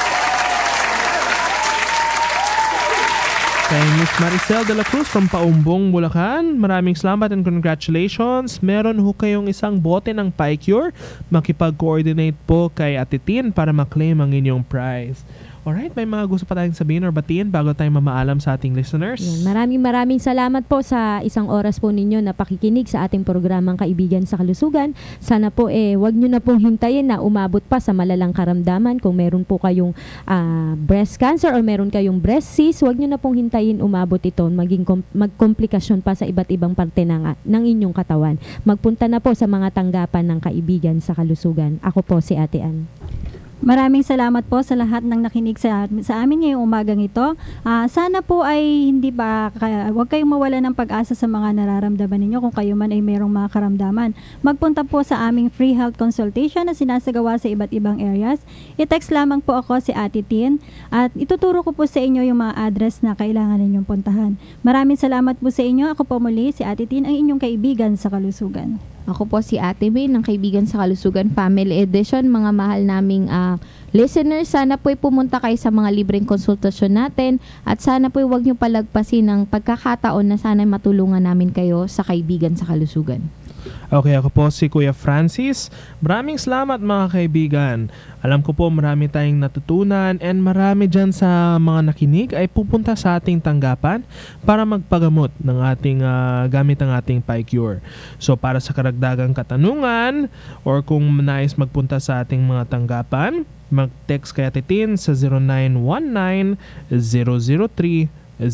Kay Miss Maricel de la Cruz from Paumbong, Bulacan. Maraming salamat and congratulations. Meron ho kayong isang bote ng PiCure. Makipag-coordinate po kay Ate Tin para maklaim ang inyong prize. Alright, may mga gusto pa tayong sabihin or batiin bago tayo mamaalam sa ating listeners? Maraming salamat po sa isang oras po ninyo na pakikinig sa ating programang Kaibigan sa Kalusugan. Sana po wag nyo na pong hintayin na umabot pa sa malalang karamdaman. Kung meron po kayong breast cancer or meron kayong breast cyst, wag nyo na pong hintayin umabot ito. Magkomplikasyon pa sa iba't ibang parte ng inyong katawan. Magpunta na po sa mga tanggapan ng Kaibigan sa Kalusugan. Ako po si Ate Ann. Maraming salamat po sa lahat ng nakinig sa amin ngayong umagang ito. Sana po ay huwag kayong mawala ng pag-asa sa mga nararamdaman ninyo kung kayo man ay mayroong mga karamdaman. Magpunta po sa aming free health consultation na sinasagawa sa iba't ibang areas. I-text lamang po ako si Ate Tin at ituturo ko po sa inyo yung mga address na kailangan ninyong puntahan. Maraming salamat po sa inyo. Ako po muli si Ate Tin, ang inyong kaibigan sa kalusugan. Ako po si Ate May ng Kaibigan sa Kalusugan Family Edition. Mga mahal naming listeners, sana po'y pumunta kayo sa mga libreng konsultasyon natin at sana po'y huwag nyo palagpasin ng pagkakataon na sana matulungan namin kayo sa Kaibigan sa Kalusugan. Okay, ako po si Kuya Francis. Maraming salamat mga kaibigan. Alam ko po marami tayong natutunan and marami dyan sa mga nakinig ay pupunta sa ating tanggapan para magpagamot ng ating gamit ang ating PiCure. So para sa karagdagang katanungan or kung nais magpunta sa ating mga tanggapan, mag-text kay Ate Tin sa 0919-003-0120,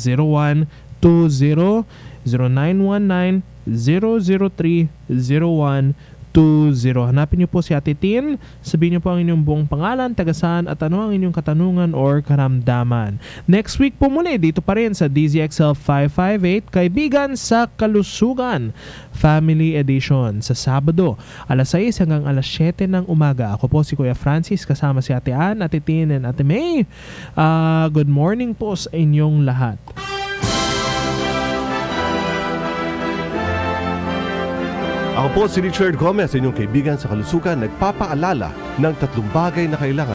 0919-003-0120. Hanapin niyo po si Ate Tin, sabihin niyo po ang inyong buong pangalan, taga-saan at ano ang inyong katanungan or karamdaman. Next week po muli, dito pa rin sa DZXL 558, Kaibigan sa Kalusugan, Family Edition, sa Sabado, alas 6 hanggang alas 7 ng umaga. Ako po si Kuya Francis, kasama si Ate Ann, Ate Tin, and Ate May. Good morning po sa inyong lahat. Ako po si Richard Gomez, inyong kaibigan sa kalusugan, nagpapaalala ng 3 bagay na kailangan